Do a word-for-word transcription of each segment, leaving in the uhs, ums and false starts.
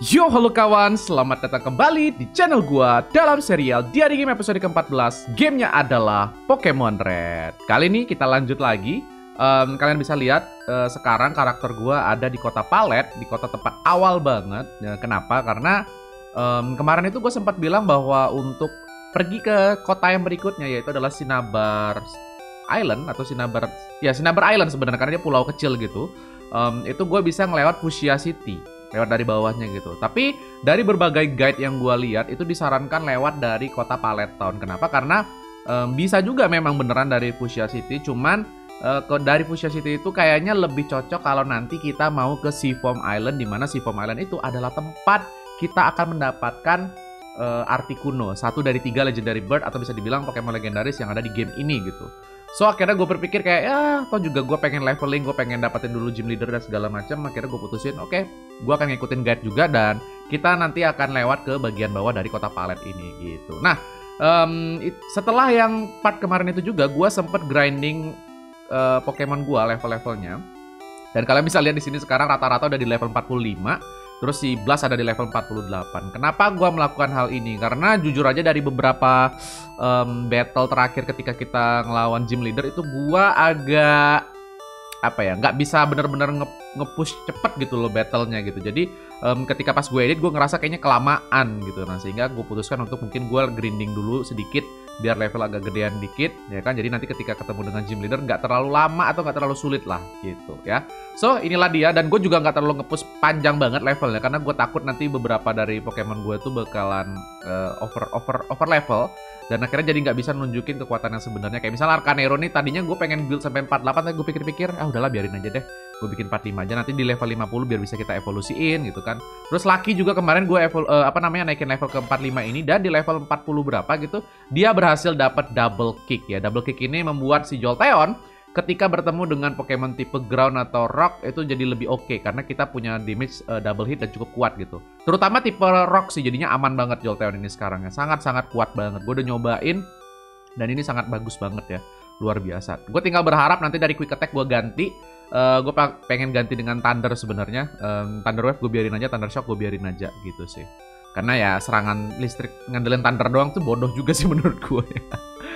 Yo halo kawan, selamat datang kembali di channel gua dalam serial Diary Game episode ke empat belas. Gamenya adalah Pokemon Red. Kali ini kita lanjut lagi. um, Kalian bisa lihat uh, sekarang karakter gua ada di kota Palet, di kota tempat awal banget. Ya, kenapa? Karena um, kemarin itu gue sempat bilang bahwa untuk pergi ke kota yang berikutnya, yaitu adalah Cinnabar Island atau Cinnabar, ya Cinnabar Island sebenarnya karena dia pulau kecil gitu. um, Itu gue bisa ngelewat Fuchsia City, lewat dari bawahnya gitu. Tapi dari berbagai guide yang gue lihat itu disarankan lewat dari kota Pallet Town. Kenapa? Karena um, bisa juga memang beneran dari Fuchsia City. Cuman uh, ke, dari Fuchsia City itu kayaknya lebih cocok kalau nanti kita mau ke Seafoam Island, di mana Seafoam Island itu adalah tempat kita akan mendapatkan uh, Articuno, satu dari tiga legendary bird atau bisa dibilang Pokemon legendaris yang ada di game ini gitu. So akhirnya gue berpikir kayak ya toh juga gue pengen leveling, gue pengen dapetin dulu gym leader dan segala macam. Akhirnya gue putusin oke, okay, gue akan ngikutin guide juga dan kita nanti akan lewat ke bagian bawah dari kota Palet ini gitu. Nah um, it, setelah yang part kemarin itu juga gue sempet grinding uh, Pokemon gue level-levelnya. Dan kalian bisa lihat di sini sekarang rata-rata udah di level empat puluh lima. Terus si Blast ada di level empat puluh delapan. Kenapa gue melakukan hal ini? Karena jujur aja dari beberapa um, battle terakhir ketika kita ngelawan gym leader itu gue agak apa ya, nggak bisa bener-bener nge-push cepet gitu loh battlenya gitu. Jadi um, ketika pas gue edit gue ngerasa kayaknya kelamaan gitu. Nah sehingga gue putuskan untuk mungkin gue grinding dulu sedikit biar level agak gedean dikit ya kan. Jadi nanti ketika ketemu dengan gym leader nggak terlalu lama atau nggak terlalu sulit lah gitu ya. So inilah dia, dan gue juga nggak terlalu nge-push panjang banget levelnya karena gue takut nanti beberapa dari Pokemon gue tuh bakalan uh, over over over level. Dan akhirnya jadi nggak bisa nunjukin kekuatan yang sebenarnya. Kayak misalnya Arcanero nih, tadinya gue pengen build sampai empat puluh delapan, tapi gue pikir-pikir, ah udahlah biarin aja deh. Gue bikin empat puluh lima aja, nanti di level lima puluh biar bisa kita evolusiin gitu kan. Terus Lucky juga kemarin gue evol, uh, apa namanya naikin level ke empat puluh lima ini, dan di level empat puluh berapa gitu, dia berhasil dapat double kick ya. Double kick ini membuat si Jolteon ketika bertemu dengan Pokemon tipe ground atau rock itu jadi lebih oke okay, karena kita punya damage uh, double hit dan cukup kuat gitu. Terutama tipe rock sih jadinya aman banget Jolteon ini sekarang ya. Sangat-sangat kuat banget. Gue udah nyobain dan ini sangat bagus banget ya. Luar biasa. Gue tinggal berharap nanti dari quick attack gue ganti. Uh, gue pengen ganti dengan Thunder sebenarnya. Um, Thunder Wave gue biarin aja, Thunder Shock gue biarin aja gitu sih. Karena ya serangan listrik ngandelin Thunder doang tuh bodoh juga sih menurut gue ya.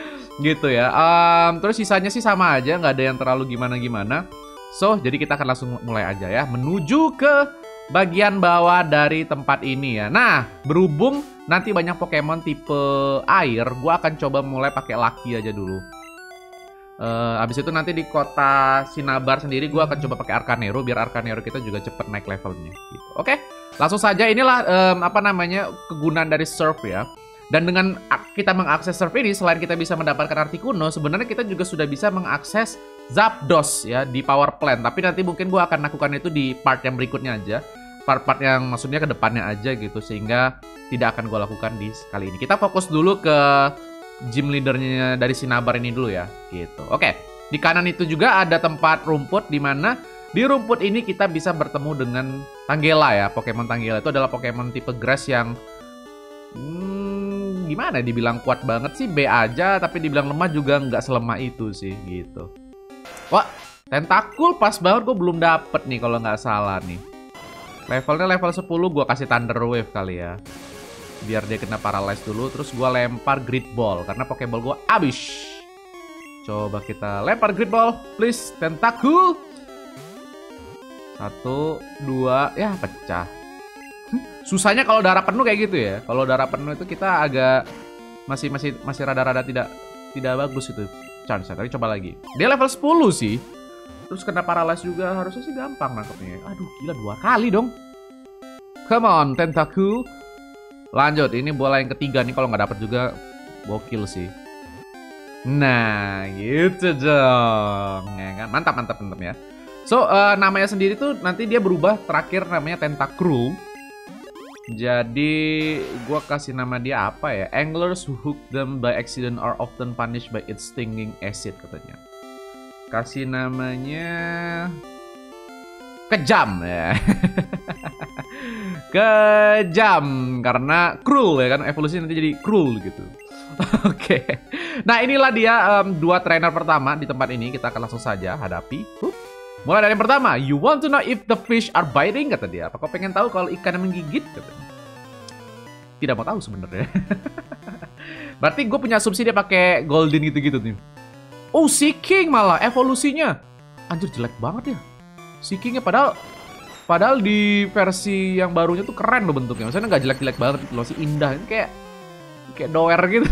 Gitu ya. Um, terus sisanya sih sama aja, nggak ada yang terlalu gimana-gimana. So, jadi kita akan langsung mulai aja ya, menuju ke bagian bawah dari tempat ini ya. Nah, berhubung nanti banyak Pokemon tipe air, gua akan coba mulai pakai Lucky aja dulu. Uh, abis itu nanti di kota Cinnabar sendiri gua akan coba pakai Arcanero biar Arcanero kita juga cepet naik levelnya. Gitu. Oke, langsung saja. Inilah um, apa namanya kegunaan dari Surf ya. Dan dengan kita mengakses Surf ini, selain kita bisa mendapatkan Articuno, sebenarnya kita juga sudah bisa mengakses Zapdos ya di Power Plant. Tapi nanti mungkin gue akan lakukan itu di part yang berikutnya aja. Part-part yang maksudnya ke depannya aja gitu. Sehingga tidak akan gue lakukan di kali ini. Kita fokus dulu ke gym leadernya dari Cinnabar ini dulu ya. Gitu. Oke, di kanan itu juga ada tempat rumput di mana di rumput ini kita bisa bertemu dengan Tangela ya. Pokemon Tangela itu adalah Pokemon tipe grass yang Hmm, gimana dibilang kuat banget sih, B aja, tapi dibilang lemah juga nggak selemah itu sih gitu. Wah, Tentacool pas banget, gue belum dapet nih kalau nggak salah nih. Levelnya level sepuluh, gue kasih Thunder Wave kali ya. Biar dia kena paralyze dulu, terus gue lempar Great Ball karena Pokeball gue abis. Coba kita lempar Great Ball, please Tentacool. Satu, dua, ya pecah. Susahnya kalau darah penuh kayak gitu ya. Kalau darah penuh itu kita agak masih masih masih rada-rada tidak tidak bagus itu chance. Tapi coba lagi. Dia level sepuluh sih. Terus kena paralyze juga, harusnya sih gampang nangkepnya. Aduh, gila dua kali dong. Come on, Tentacool. Lanjut, ini bola yang ketiga nih, kalau nggak dapet juga gokil sih. Nah, gitu dong. Ya kan? Mantap, mantap, mantap ya. So, uh, namanya sendiri tuh nanti dia berubah terakhir namanya Tentacruel. Jadi gue kasih nama dia apa ya? Anglers who hook them by accident are often punished by its stinging acid katanya. Kasih namanya Kejam ya. Kejam karena cruel ya kan, evolusi nanti jadi cruel gitu. Oke. Okay. Nah inilah dia um, dua trainer pertama di tempat ini, kita akan langsung saja hadapi. Hup. Mulai dari yang pertama, you want to know if the fish are biting, kata dia. Apa kau pengen tahu kalau ikan yang menggigit? Katanya. Tidak mau tahu sebenarnya. Berarti gue punya asumsi dia pakai golden gitu-gitu nih. Oh, Seeking malah evolusinya. Anjir, jelek banget ya. Seekingnya padahal padahal di versi yang barunya tuh keren loh bentuknya. Maksudnya nggak jelek-jelek banget gitu loh, sih indah. Ini kayak kayak doer gitu.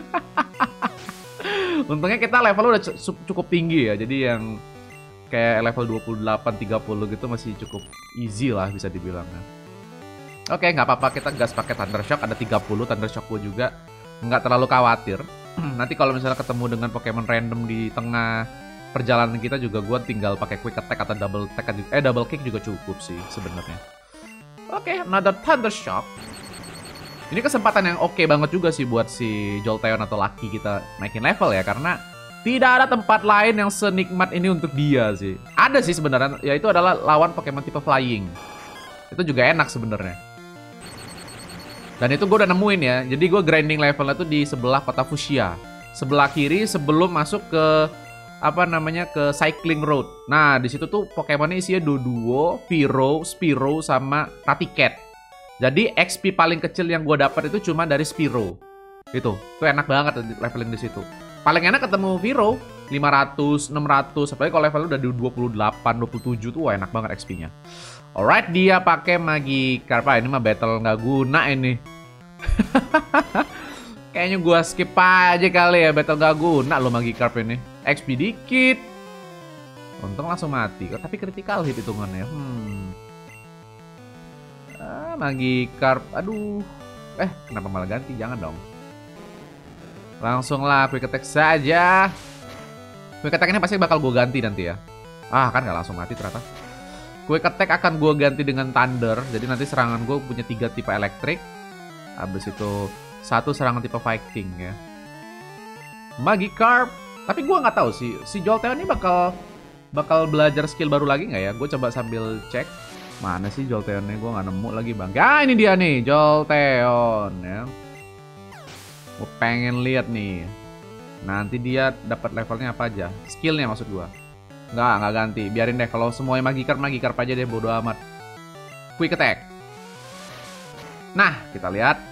Untungnya kita level udah cukup tinggi ya. Jadi yang kayak level dua puluh delapan, tiga puluh gitu masih cukup easy lah bisa dibilang. Oke, nggak apa-apa, kita gas pakai Thunder Shock. Ada tiga puluh Thunder Shock gue juga. Nggak terlalu khawatir. Nanti kalau misalnya ketemu dengan Pokemon random di tengah perjalanan kita juga, gue tinggal pakai Quick Attack atau Double Attack, eh Double Kick juga cukup sih sebenarnya. Oke, another Thunder Shock. Ini kesempatan yang oke banget juga sih buat si Jolteon atau Lucky kita naikin level ya, karena tidak ada tempat lain yang senikmat ini untuk dia sih. Ada sih sebenarnya, yaitu adalah lawan Pokemon tipe Flying. Itu juga enak sebenarnya. Dan itu gue udah nemuin ya. Jadi gue grinding levelnya tuh di sebelah kota Fuchsia. Sebelah kiri sebelum masuk ke apa namanya ke Cycling Road. Nah di situ tuh Pokemonnya isinya Doduo, Piro, Spearow sama Raticat. Jadi X P paling kecil yang gue dapat itu cuma dari Spearow. Itu, tuh enak banget leveling di situ. Paling enak ketemu Viro, lima ratus, enam ratus, apalagi kalau levelnya udah di dua puluh delapan, dua puluh tujuh tuh wah enak banget X P-nya. Alright, dia pakai Magikarp. Ini mah battle nggak guna ini. Kayaknya gua skip aja kali ya, battle nggak guna loh Magikarp ini. X P dikit. Untung langsung mati, tapi critical hit hitungannya. Hmm. Ah, Magikarp, aduh. Eh, kenapa malah ganti? Jangan dong. Langsung lah, Quick Attack saja. Quick Attack ini pasti bakal gue ganti nanti ya. Ah, kan gak langsung mati ternyata. Quick Attack akan gue ganti dengan Thunder. Jadi nanti serangan gue punya tiga tipe elektrik. Habis itu satu serangan tipe Fighting ya. Magikarp. Tapi gue nggak tahu sih, si Jolteon ini bakal bakal belajar skill baru lagi nggak ya? Gue coba sambil cek. Mana sih Jolteonnya? Gue nggak nemu lagi bang. Ah, ini dia nih, Jolteon ya. Gue pengen lihat nih. Nanti dia dapat levelnya apa aja? Skillnya maksud gue. Nggak, nggak ganti. Biarin deh. Kalau semuanya Magikarp, Magikarp aja deh. Bodo amat. Quick Attack. Nah, kita lihat.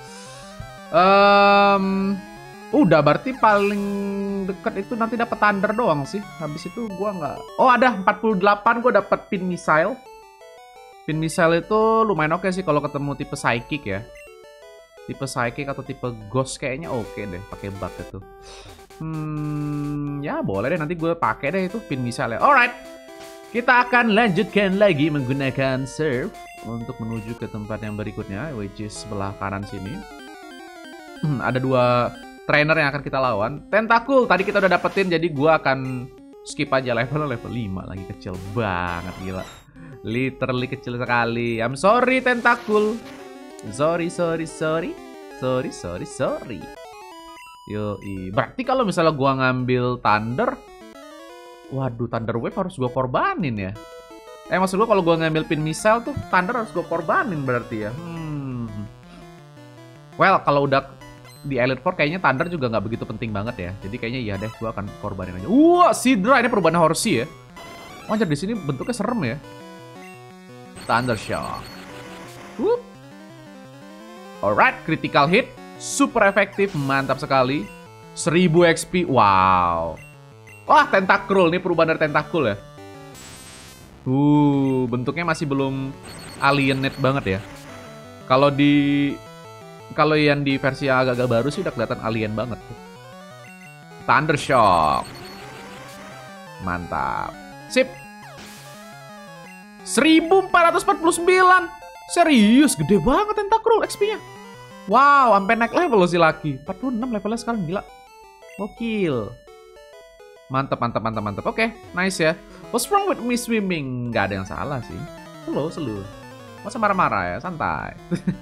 Um, udah, berarti paling deket itu nanti dapat Thunder doang sih. Habis itu gue nggak. Oh, ada empat puluh delapan. Gue dapat Pin Missile. Pin Missile itu lumayan oke sih kalau ketemu tipe Psychic ya. Tipe Psychic atau tipe Ghost kayaknya oke deh pakai bug itu. Hmm, ya boleh deh, nanti gue pakai deh itu Pin Missile. Alright, kita akan lanjutkan lagi menggunakan Surf untuk menuju ke tempat yang berikutnya, which is sebelah kanan sini. Hmm, ada dua trainer yang akan kita lawan. Tentacool tadi kita udah dapetin, jadi gue akan skip aja levelnya, level lima lagi, kecil banget gila. Literally kecil sekali. I'm sorry Tentacool. Sorry, sorry, sorry. Sorry, sorry, sorry. Yoi. Berarti kalau misalnya gua ngambil Thunder, waduh, Thunder Wave harus gua korbanin ya. Eh, maksud gua kalau gua ngambil Pin Missile tuh Thunder harus gua korbanin berarti ya. Hmm. Well, kalau udah di Elite Four kayaknya Thunder juga nggak begitu penting banget ya. Jadi kayaknya iya deh, gua akan korbanin aja. Wah, Sidra ini perubahan Horsey ya. Oh, anjir, di sini bentuknya serem ya. Thunder Shock. Whoop. Alright, critical hit, super efektif, mantap sekali. seribu X P, wow. Wah, Tentacruel, ini perubahan dari Tentacool ya. Uh, bentuknya masih belum alienate banget ya. Kalau di kalau yang di versi yang agak-agak baru sih udah kelihatan alien banget. Thunder Shock. Mantap. Sip. seribu empat ratus empat puluh sembilan. Serius, gede banget Tentacruel X P-nya. Wow, sampai naik level loh si Lucky. empat puluh enam levelnya sekarang, gila. Gokil. Mantap, mantap, mantap, mantap. Oke, okay, nice ya. What's wrong with me swimming? Gak ada yang salah sih. Slow, slow. Masa marah-marah ya, santai.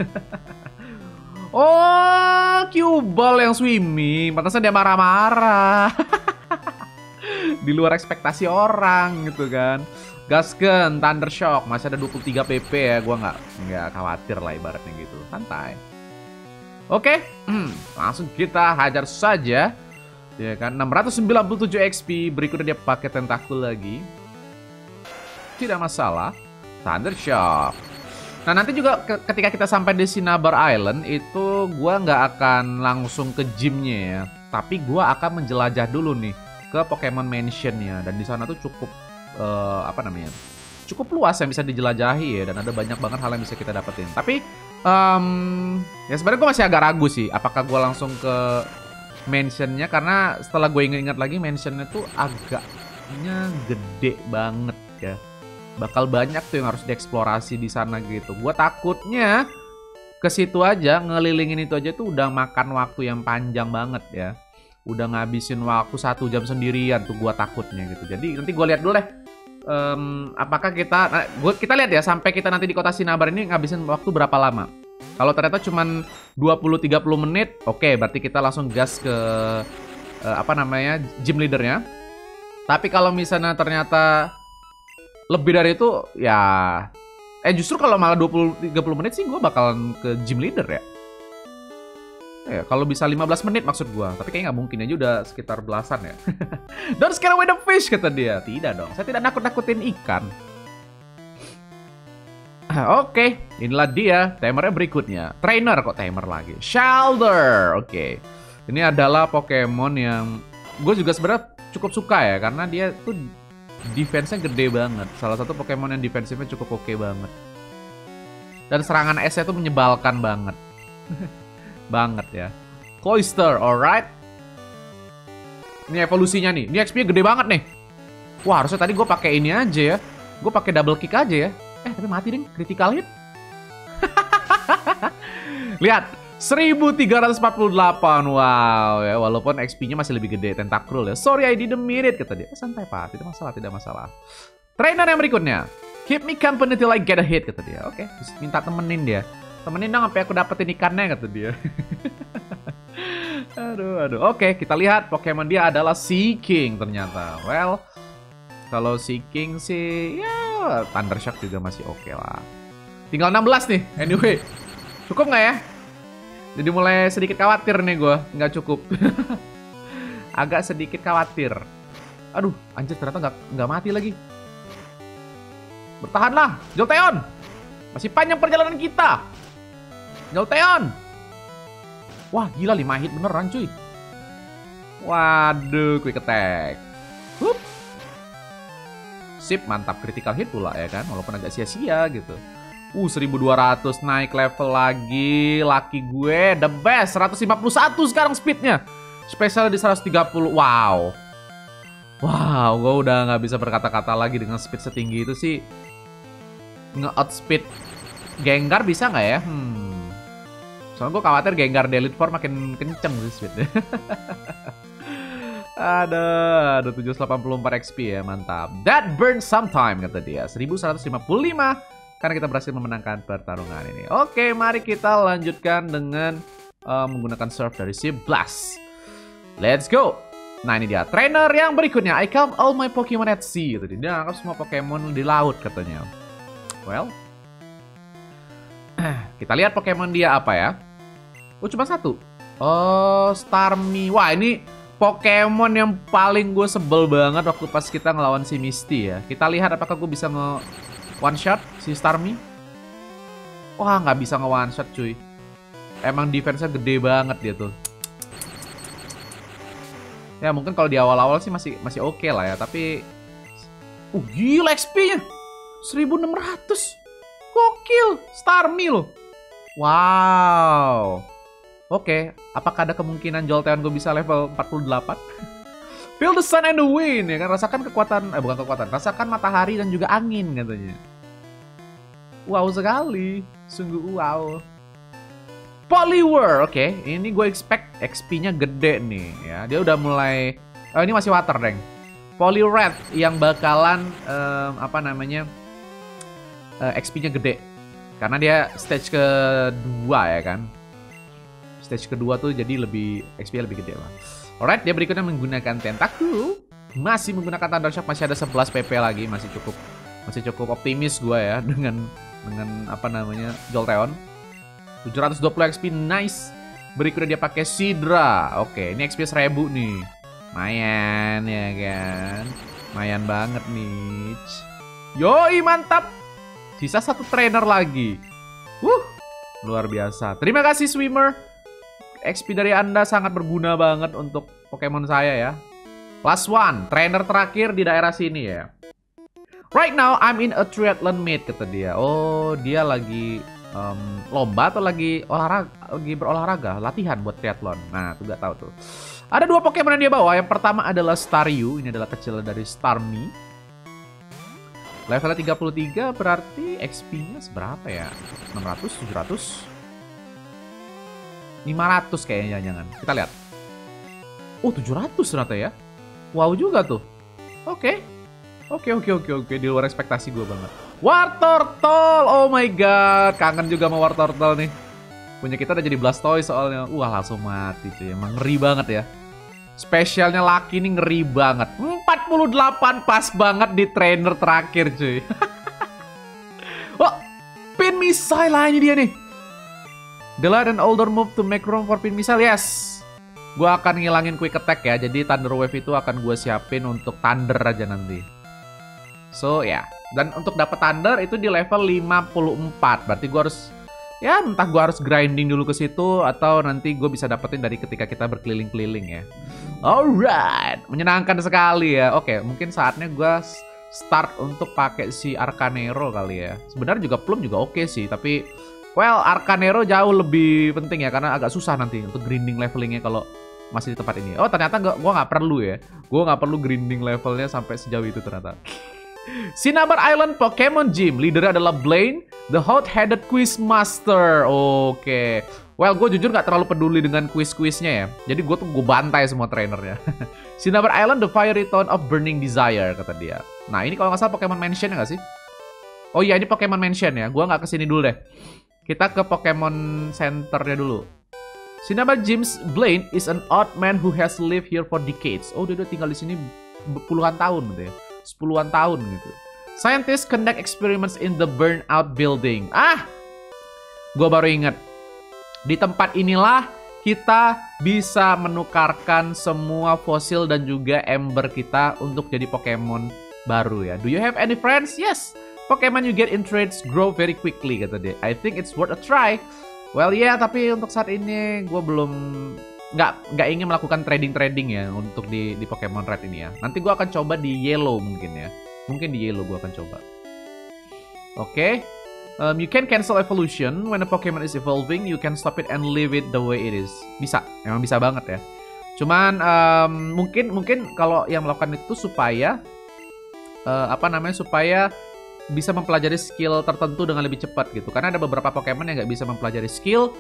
Oh, Cuball yang swimming. Pantasnya dia marah-marah. Di luar ekspektasi orang gitu kan. Gasken, Thunder Shock, masih ada dua puluh tiga P P ya, gue nggak nggak khawatir lah ibaratnya gitu, santai. Oke, hmm, langsung kita hajar saja, ya kan, enam ratus sembilan puluh tujuh X P, berikutnya dia pakai Tentacool lagi. tidak masalah. Thunder Shock. Nah, nanti juga ke ketika kita sampai di Cinnabar Island itu gua nggak akan langsung ke gymnya ya, tapi gua akan menjelajah dulu nih ke Pokemon Mansion-nya, dan di sana tuh cukup uh, apa namanya? Cukup luas yang bisa dijelajahi ya, dan ada banyak banget hal yang bisa kita dapetin. Tapi um, ya sebenarnya gua masih agak ragu sih apakah gua langsung ke Mansion-nya, karena setelah gue ingat-ingat lagi Mansion-nya tuh agaknya gede banget ya. Bakal banyak tuh yang harus dieksplorasi di sana gitu. Gua takutnya ke situ aja, ngelilingin itu aja tuh udah makan waktu yang panjang banget ya. Udah ngabisin waktu satu jam sendirian tuh gua takutnya gitu. Jadi nanti gua lihat dulu deh. Um, apakah kita, nah, gua, kita lihat ya sampai kita nanti di kota Cinnabar ini ngabisin waktu berapa lama. Kalau ternyata cuman dua puluh sampai tiga puluh menit, oke, okay, berarti kita langsung gas ke uh, apa namanya, gym leadernya. Tapi kalau misalnya ternyata lebih dari itu, ya... Eh, justru kalau malah dua puluh sampai tiga puluh menit sih gue bakalan ke gym leader ya. Ya, kalau bisa lima belas menit maksud gue. Tapi kayaknya nggak mungkin aja, udah sekitar belasan ya. Don't scare away the fish, kata dia. Tidak dong, saya tidak nakut-nakutin ikan. Oke, okay, inilah dia timernya berikutnya. Trainer kok timer lagi. Shellder, oke. Okay. Ini adalah Pokemon yang gue juga sebenarnya cukup suka ya, karena dia tuh defense-nya gede banget. Salah satu Pokemon yang defensifnya cukup oke okay banget. Dan serangan S-nya tuh menyebalkan banget. Banget ya. Cloyster, alright. Ini evolusinya nih. Ini X P-nya gede banget nih. Wah, harusnya tadi gue pakai ini aja ya. Gue pakai double kick aja ya. Eh, tapi mati ding. Critical hit. Lihat. seribu tiga ratus empat puluh delapan, wow ya, walaupun X P-nya masih lebih gede. Tentacle ya, sorry I didn't mean it, kata dia. Santai pak, tidak masalah, tidak masalah. Trainer yang berikutnya, keep me company till I get a hit, kata dia. Oke, okay, minta temenin dia. Temenin dong sampai aku dapetin ikannya, kata dia. Aduh, aduh. Oke, okay, kita lihat Pokemon dia adalah Seaking ternyata. Well, kalau Seaking sih, ya Thunder Shock juga masih oke okay lah. Tinggal enam belas nih, anyway. Cukup nggak ya? Jadi mulai sedikit khawatir nih gue, nggak cukup. Agak sedikit khawatir. Aduh, anjir ternyata nggak nggak mati lagi. Bertahanlah, Jolteon. Masih panjang perjalanan kita. Jolteon. Wah, gila lima hit beneran cuy. Waduh, quick attack. Hup. Sip, mantap, critical hit pula ya kan, walaupun agak sia-sia gitu. Uh, seribu dua ratus naik level lagi. Lucky gue the best. seratus lima puluh satu sekarang speednya. Spesial di seratus tiga puluh. Wow. Wow, gue udah nggak bisa berkata-kata lagi dengan speed setinggi itu sih. Nge-outspeed Gengar bisa nggak ya? Hmm. Soalnya gue khawatir Gengar Delete Four makin kenceng sih speednya. Ada, ada tujuh ratus delapan puluh empat X P ya, mantap. That burns some time, kata dia. seribu seratus lima puluh lima. Karena kita berhasil memenangkan pertarungan ini. Oke, mari kita lanjutkan dengan uh, menggunakan surf dari si Blast. Let's go. Nah, ini dia trainer yang berikutnya. I count all my Pokemon at sea. Gitu. Dia anggap semua Pokemon di laut katanya. Well, kita lihat Pokemon dia apa ya. Oh, cuma satu. Oh, Starmie. Wah, ini Pokemon yang paling gue sebel banget waktu pas kita ngelawan si Misty ya. Kita lihat apakah gue bisa nge one shot si Starmie. Wah, nggak bisa nge one shot cuy. Emang defense-nya gede banget dia tuh. Ya mungkin kalau di awal-awal sih masih masih oke okay lah ya, tapi uh gila X P-nya seribu enam ratus. Gokil, Starmie loh. Wow. Oke, okay. Apakah ada kemungkinan Jolteon gue bisa level empat puluh delapan? Feel the sun and the wind, ya kan? Rasakan kekuatan, eh bukan kekuatan, rasakan matahari dan juga angin katanya. Wow sekali, sungguh wow. Poliwhirl, oke, okay. Ini gue expect X P-nya gede nih, ya. Dia udah mulai, oh ini masih water deng. Poliwrath yang bakalan, um, apa namanya, uh, X P-nya gede, karena dia stage kedua ya kan. Stage kedua tuh jadi lebih X P lebih gede lah. Alright, dia berikutnya menggunakan Tentacle. Masih menggunakan Thunder Shock, masih ada sebelas P P lagi, masih cukup masih cukup optimis gue ya dengan dengan apa namanya Jolteon. tujuh ratus dua puluh X P, nice. Berikutnya dia pakai Sidra. Oke, ini X P seribu nih. Mayan ya kan. Mayan banget nih. Yoi, mantap. Sisa satu trainer lagi. Wuh, luar biasa. Terima kasih swimmer. X P dari Anda sangat berguna banget untuk Pokemon saya ya. Last one, trainer terakhir di daerah sini ya. Right now I'm in a triathlon meet, kata dia. Oh, dia lagi um, lomba atau lagi olahraga, lagi berolahraga, latihan buat triathlon. Nah, tuh gak tahu tuh. Ada dua Pokemon yang dia bawa. Yang pertama adalah Staryu. Ini adalah kecil dari Starmie. Levelnya tiga puluh tiga, berarti X P-nya seberapa ya? enam ratus, tujuh ratus? lima ratus kayaknya, jangan. Kita lihat. Oh, tujuh ratus ternyata ya. Wow juga tuh. Oke. Oke, oke, oke, oke. Di luar ekspektasi gue banget. Wartortle! Oh my god. Kangen juga sama Wartortle nih. Punya kita udah jadi Blastoise soalnya. Wah, langsung mati cuy. Emang ngeri banget ya. Spesialnya Lucky ini ngeri banget. empat puluh delapan pas banget di trainer terakhir cuy. Wah, pin missile lah ini dia nih. Delay an older move to make room for pin missile. Yes. Gue akan ngilangin quick attack ya. Jadi Thunder Wave itu akan gue siapin untuk Thunder aja nanti. So ya. Yeah. Dan untuk dapat Thunder itu di level lima puluh empat. Berarti gue harus... Ya, entah gue harus grinding dulu ke situ atau nanti gue bisa dapetin dari ketika kita berkeliling-keliling ya. Alright, menyenangkan sekali ya. Oke, mungkin saatnya gue start untuk pakai si Arcanero kali ya. Sebenarnya juga Plum juga oke sih, tapi well, Arcanero jauh lebih penting ya karena agak susah nanti untuk grinding levelingnya kalau masih di tempat ini. Oh, ternyata gue nggak perlu ya. Gue nggak perlu grinding levelnya sampai sejauh itu ternyata. Cinnabar Island Pokemon Gym. Leadernya adalah Blaine, the hot-headed quiz master. Oke. Okay. Well, gue jujur gak terlalu peduli dengan quiz-quiznya ya. Jadi gue tuh gue bantai semua trainernya. Cinnabar Island, the fiery town of burning desire, kata dia. Nah, ini kalau nggak salah Pokemon Mansion ya nggak sih? Oh iya, ini Pokemon Mansion ya. Gue nggak kesini dulu deh. Kita ke Pokemon Centernya dulu. Cinnabar Gym's Blaine is an odd man who has lived here for decades. Oh, dia udah tinggal di sini puluhan tahun gitu ya. sepuluhan tahun gitu. Scientists conduct experiments in the burnout building. Ah, gue baru ingat. Di tempat inilah kita bisa menukarkan semua fosil dan juga ember kita untuk jadi Pokemon baru ya. Do you have any friends? Yes. Pokemon you get in trades grow very quickly, kata dia. I think it's worth a try. Well, ya, yeah, tapi untuk saat ini gue belum nggak nggak ingin melakukan trading-trading ya untuk di di Pokemon Red ini ya. Nanti gue akan coba di Yellow mungkin ya. Mungkin di Yellow gue akan coba. Oke. Okay. Um, you can cancel evolution when a Pokemon is evolving. You can stop it and leave it the way it is. Bisa, emang bisa banget ya. Cuman um, mungkin mungkin kalau yang melakukan itu supaya uh, apa namanya supaya bisa mempelajari skill tertentu dengan lebih cepat gitu. Karena ada beberapa Pokemon yang nggak bisa mempelajari skill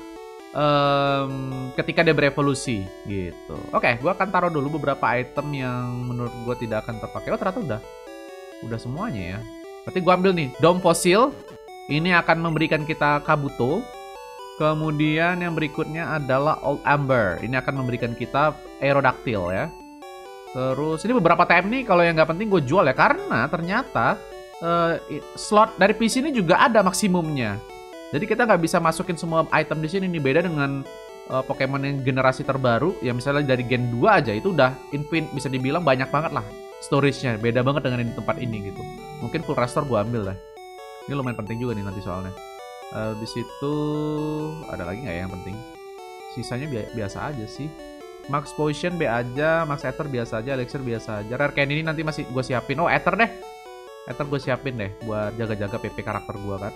Um, ketika dia berevolusi gitu. Oke, okay, gue akan taruh dulu beberapa item yang menurut gue tidak akan terpakai. Oh, ternyata udah Udah semuanya ya. Berarti gue ambil nih Dome Fossil. Ini akan memberikan kita Kabuto. Kemudian yang berikutnya adalah Old Amber. Ini akan memberikan kita Aerodactyl ya. Terus ini beberapa T M nih kalau yang nggak penting gue jual ya. Karena ternyata uh, slot dari P C ini juga ada maksimumnya. Jadi kita nggak bisa masukin semua item di sini nih. Beda dengan uh, Pokemon yang generasi terbaru, ya misalnya dari Gen dua aja itu udah infinite, bisa dibilang banyak banget lah storage-nya. Beda banget dengan yang di tempat ini gitu. Mungkin full restore gue ambil lah. Ini lumayan penting juga nih nanti soalnya. Uh, di situ ada lagi nggak ya yang penting? Sisanya bi biasa aja sih. Max Potion B aja, Max Ether biasa aja, Elixir biasa aja. Rare Candy ini nanti masih gue siapin. Oh, Ether deh. Ether gue siapin deh buat jaga-jaga P P karakter gue kan.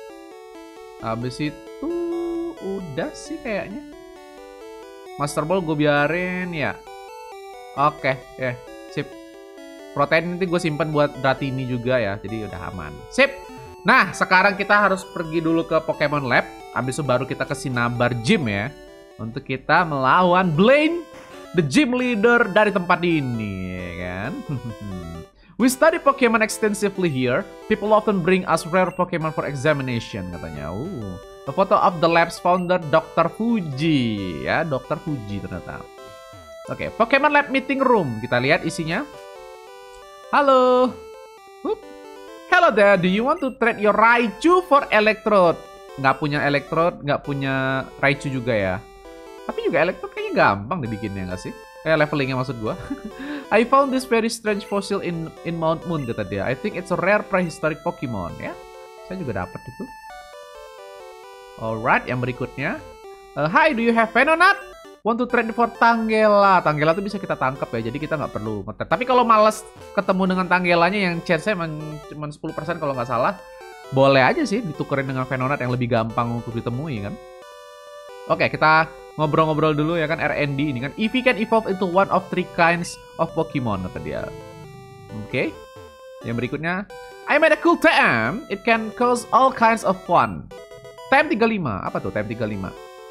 Habis itu udah sih kayaknya. Master Ball gue biarin ya. Oke, ya, sip. Protein nanti gue simpan buat Dratini juga ya. Jadi udah aman. Sip. Nah, sekarang kita harus pergi dulu ke Pokemon Lab. Habis itu baru kita ke Cinnabar Gym ya. Untuk kita melawan Blaine, the gym leader dari tempat ini, ya kan? We study Pokemon extensively here. People often bring us rare Pokemon for examination, katanya. Uh, a photo of the lab's founder, Dokter Fuji. Ya, Dokter Fuji ternyata. Oke, okay, Pokemon Lab Meeting Room. Kita lihat isinya. Halo. Hup. Hello there, do you want to trade your Raichu for Electrode? Nggak punya Electrode, nggak punya Raichu juga ya. Tapi juga Electrode kayaknya gampang dibikinnya, nggak sih? Eh, levelingnya maksud gua. I found this very strange fossil in in Mount Moon, kata dia. I think it's a rare prehistoric Pokemon. Ya, saya juga dapat itu. Alright, yang berikutnya. Uh, Hi, do you have Venonat? Want to trade for Tangela. Tangela tuh bisa kita tangkap ya, jadi kita nggak perlu ngetrade. Tapi kalau males ketemu dengan Tangelanya yang chance-nya cuma sepuluh persen kalau nggak salah, boleh aja sih ditukerin dengan Venonat yang lebih gampang untuk ditemui kan. Oke, kita ngobrol-ngobrol dulu ya kan. R and D ini kan, Eevee can evolve into one of three kinds of Pokemon, kata dia. Oke, yang berikutnya, I made a cool T M. It can cause all kinds of fun. T M tiga puluh lima, apa tuh T M tiga puluh lima?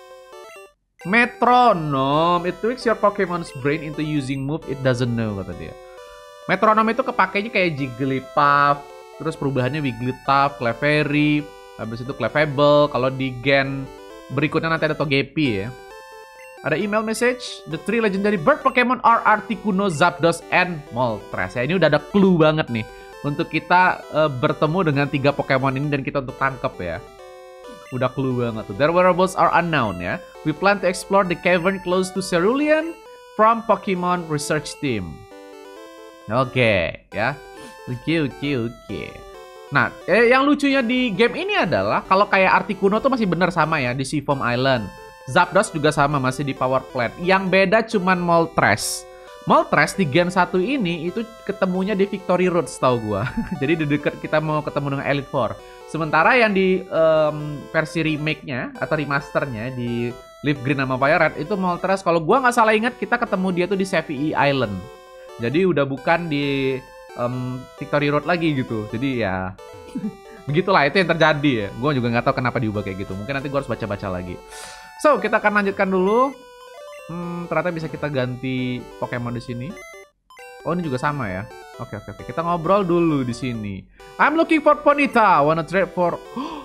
Metronom. It tricks your Pokemon's brain into using move it doesn't know, kata dia. Metronom itu kepakainya kayak Jigglypuff, terus perubahannya Wigglytuff, Clefairy, habis itu Clefable. Kalau di gen berikutnya nanti ada Togepi ya. Ada email message. The three legendary bird Pokemon are Articuno, Zapdos, and Moltres. Ya, ini udah ada clue banget nih untuk kita uh, bertemu dengan tiga Pokemon ini dan kita untuk tangkap ya. Udah clue banget tuh. Their whereabouts are unknown ya. We plan to explore the cavern close to Cerulean from Pokemon Research Team. Oke okay, ya. Oke okay, oke okay, oke. Okay. Nah, eh, yang lucunya di game ini adalah kalau kayak Articuno tuh masih bener sama ya di Seafoam Island. Zapdos juga sama, masih di Power Plant. Yang beda cuman Moltres. Moltres di Gen satu ini itu ketemunya di Victory Road setahu gua. Jadi di dekat kita mau ketemu dengan Elite Four. Sementara yang di um, versi remake-nya atau remasternya di Leaf Green sama Fire Red itu Moltres, kalau gua nggak salah ingat kita ketemu dia tuh di Sevii Island. Jadi udah bukan di um, Victory Road lagi gitu. Jadi ya begitulah itu yang terjadi ya. Gua juga nggak tahu kenapa diubah kayak gitu. Mungkin nanti gua harus baca-baca lagi. So, kita akan lanjutkan dulu. Hmm, ternyata bisa kita ganti Pokemon di sini. Oh, ini juga sama ya. Oke, oke, oke. Kita ngobrol dulu di sini. I'm looking for Ponyta. Wanna trade for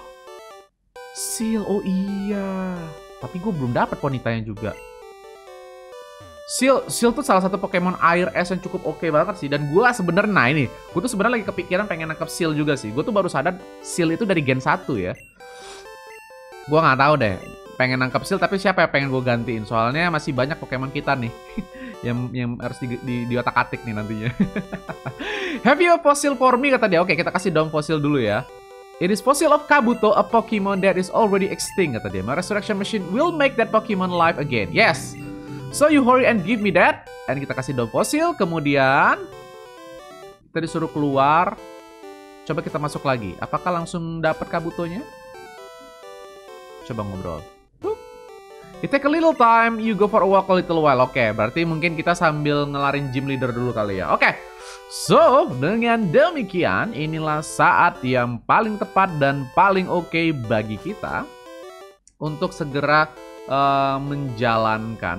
Seal. Oh iya. Tapi gue belum dapat Ponytanya juga. Seal, Seal tuh salah satu Pokemon air es yang cukup oke banget sih. Dan gue sebenarnya, nah ini, gue tuh sebenarnya lagi kepikiran pengen nangkep Seal juga sih. Gue tuh baru sadar Seal itu dari Gen satu ya. Gue nggak tahu deh. Pengen nangkep Seal, tapi siapa yang pengen gue gantiin? Soalnya masih banyak Pokemon kita nih yang yang harus di, di, di otak-atik nih nantinya. Have you a fossil for me, kata dia. Oke, kita kasih daun fosil dulu ya. It is fossil of Kabuto, a Pokemon that is already extinct, kata dia. My resurrection machine will make that Pokemon live again. Yes. So you hurry and give me that. Dan kita kasih daun fosil. Kemudian kita disuruh keluar. Coba kita masuk lagi. Apakah langsung dapat Kabutonya? Coba ngobrol. It take a little time, you go for a walk a little while. Oke, okay, berarti mungkin kita sambil ngelarin gym leader dulu kali ya. Oke, okay. So dengan demikian inilah saat yang paling tepat dan paling oke okay bagi kita untuk segera uh, menjalankan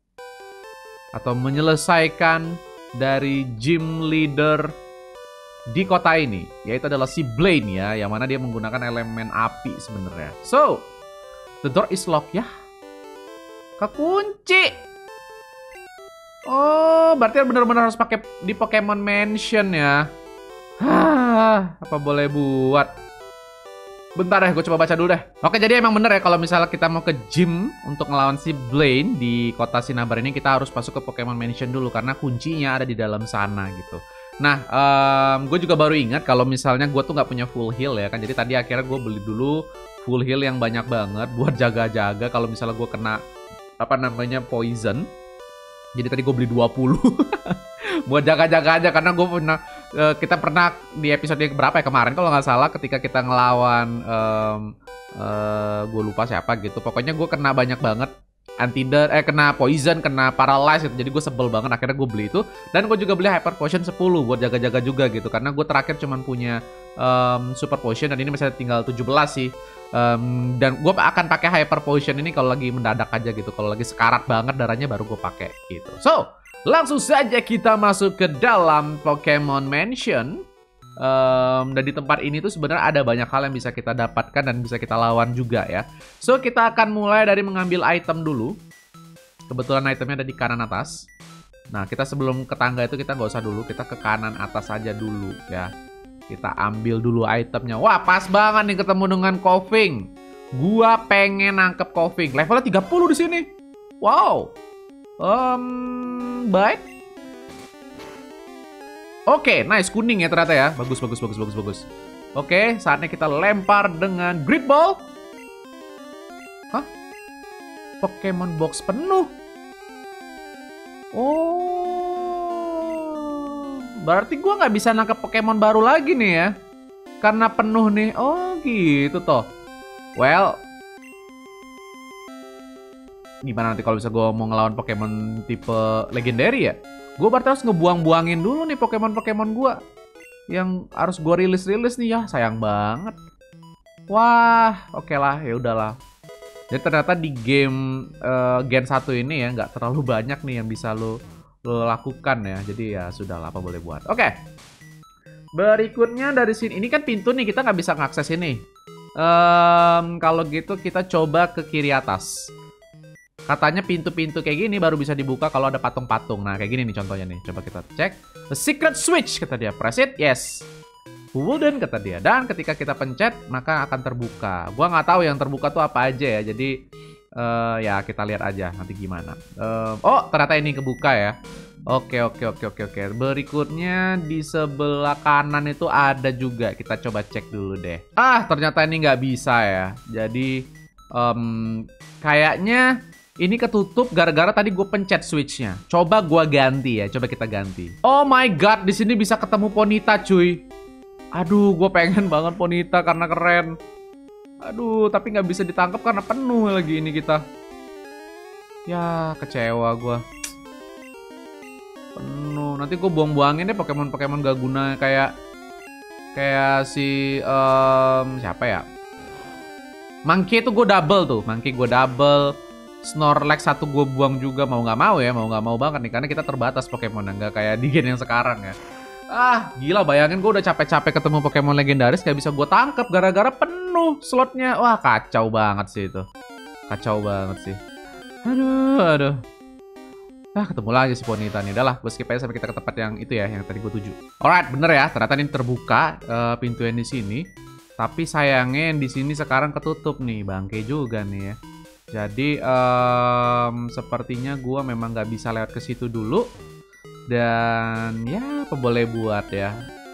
atau menyelesaikan dari gym leader di kota ini, yaitu adalah si Blaine ya, yang mana dia menggunakan elemen api sebenarnya. So, the door is locked ya. Kekunci. Oh, berarti benar-benar harus pakai di Pokemon Mansion ya. Hah, apa boleh buat? Bentar deh, gue coba baca dulu deh. Oke, jadi emang bener ya kalau misalnya kita mau ke gym untuk ngelawan si Blaine di kota Cinnabar ini, kita harus masuk ke Pokemon Mansion dulu karena kuncinya ada di dalam sana gitu. Nah, um, gue juga baru ingat kalau misalnya gue tuh nggak punya full heal ya kan. Jadi tadi akhirnya gue beli dulu full heal yang banyak banget buat jaga-jaga kalau misalnya gue kena apa namanya poison. Jadi tadi gue beli dua puluh buat jaga-jaga aja karena gue pernah uh, kita pernah di episode yang berapa ya kemarin kalau nggak salah ketika kita ngelawan um, uh, gue lupa siapa gitu. Pokoknya gue kena banyak banget antidote, eh kena poison, kena paralyze gitu. Jadi gue sebel banget akhirnya gue beli itu. Dan gue juga beli hyper potion sepuluh buat jaga-jaga juga gitu. Karena gue terakhir cuman punya um, super potion dan ini masih tinggal tujuh belas sih. Um, dan gue akan pakai hyper potion ini kalau lagi mendadak aja gitu. Kalau lagi sekarat banget darahnya baru gue pakai gitu. So, langsung saja kita masuk ke dalam Pokemon Mansion. Um, dan di tempat ini tuh sebenarnya ada banyak hal yang bisa kita dapatkan dan bisa kita lawan juga ya. So kita akan mulai dari mengambil item dulu. Kebetulan itemnya ada di kanan atas. Nah kita sebelum ke tangga itu kita nggak usah dulu, kita ke kanan atas aja dulu ya. Kita ambil dulu itemnya. Wah pas banget nih ketemu dengan Koffing. Gua pengen nangkep Koffing. Levelnya tiga puluh di sini. Wow. Um, bite. Oke, nice, kuning ya ternyata ya. Bagus, bagus, bagus, bagus, bagus. Oke, saatnya kita lempar dengan Great Ball. Hah? Pokemon box penuh. Oh, berarti gua nggak bisa nangkep Pokemon baru lagi nih ya. Karena penuh nih. Oh, gitu toh. Well, gimana nanti kalau bisa gue mau ngelawan Pokemon tipe legendary ya? Gue berarti harus ngebuang-buangin dulu nih Pokemon-Pokemon gue yang harus gue rilis-rilis nih ya, sayang banget. Wah, oke okay lah, ya udahlah. Jadi ternyata di game uh, Gen satu ini ya nggak terlalu banyak nih yang bisa lo, lo lakukan ya. Jadi ya sudahlah, apa boleh buat. Oke. Okay. Berikutnya dari sini, ini kan pintu nih, kita nggak bisa ngakses ini. Um, kalau gitu kita coba ke kiri atas. Katanya pintu-pintu kayak gini baru bisa dibuka kalau ada patung-patung. Nah, kayak gini nih contohnya nih. Coba kita cek. The secret switch, kata dia. Press it, yes. Wooden, kata dia. Dan ketika kita pencet, maka akan terbuka. Gua nggak tahu yang terbuka tuh apa aja ya. Jadi, uh, ya kita lihat aja nanti gimana. Uh, oh, ternyata ini kebuka ya. Oke, oke, oke, oke, oke. Berikutnya di sebelah kanan itu ada juga. Kita coba cek dulu deh. Ah, ternyata ini nggak bisa ya. Jadi, um, kayaknya ini ketutup gara-gara tadi gue pencet switchnya. Coba gue ganti ya, coba kita ganti. Oh my god, di sini bisa ketemu Ponyta cuy. Aduh, gue pengen banget Ponyta karena keren. Aduh, tapi nggak bisa ditangkap karena penuh lagi ini kita. Ya, kecewa gue. Penuh. Nanti gue buang-buangin deh Pokemon-Pokemon gak guna kayak kayak si um, siapa ya? Monkey itu gue double tuh, Monkey gue double. Snorlax satu gue buang juga, mau nggak mau ya, mau nggak mau banget nih karena kita terbatas Pokemon, nggak kayak di game yang sekarang ya. Ah, gila, bayangin gue udah capek-capek ketemu Pokemon legendaris gak bisa gue tangkap gara-gara penuh slotnya. Wah, kacau banget sih itu, kacau banget sih. Aduh, aduh. Ah, ketemu lagi si Ponyta nih. Udah lah, gue skip aja sampai kita ke tempat yang itu ya, yang tadi gue tuju. Alright, bener ya, ternyata ini terbuka uh, pintu yang di sini. Tapi sayangnya yang di sini sekarang ketutup nih, bangke juga nih ya. Jadi um, sepertinya gua memang nggak bisa lewat ke situ dulu. Dan ya apa boleh buat ya.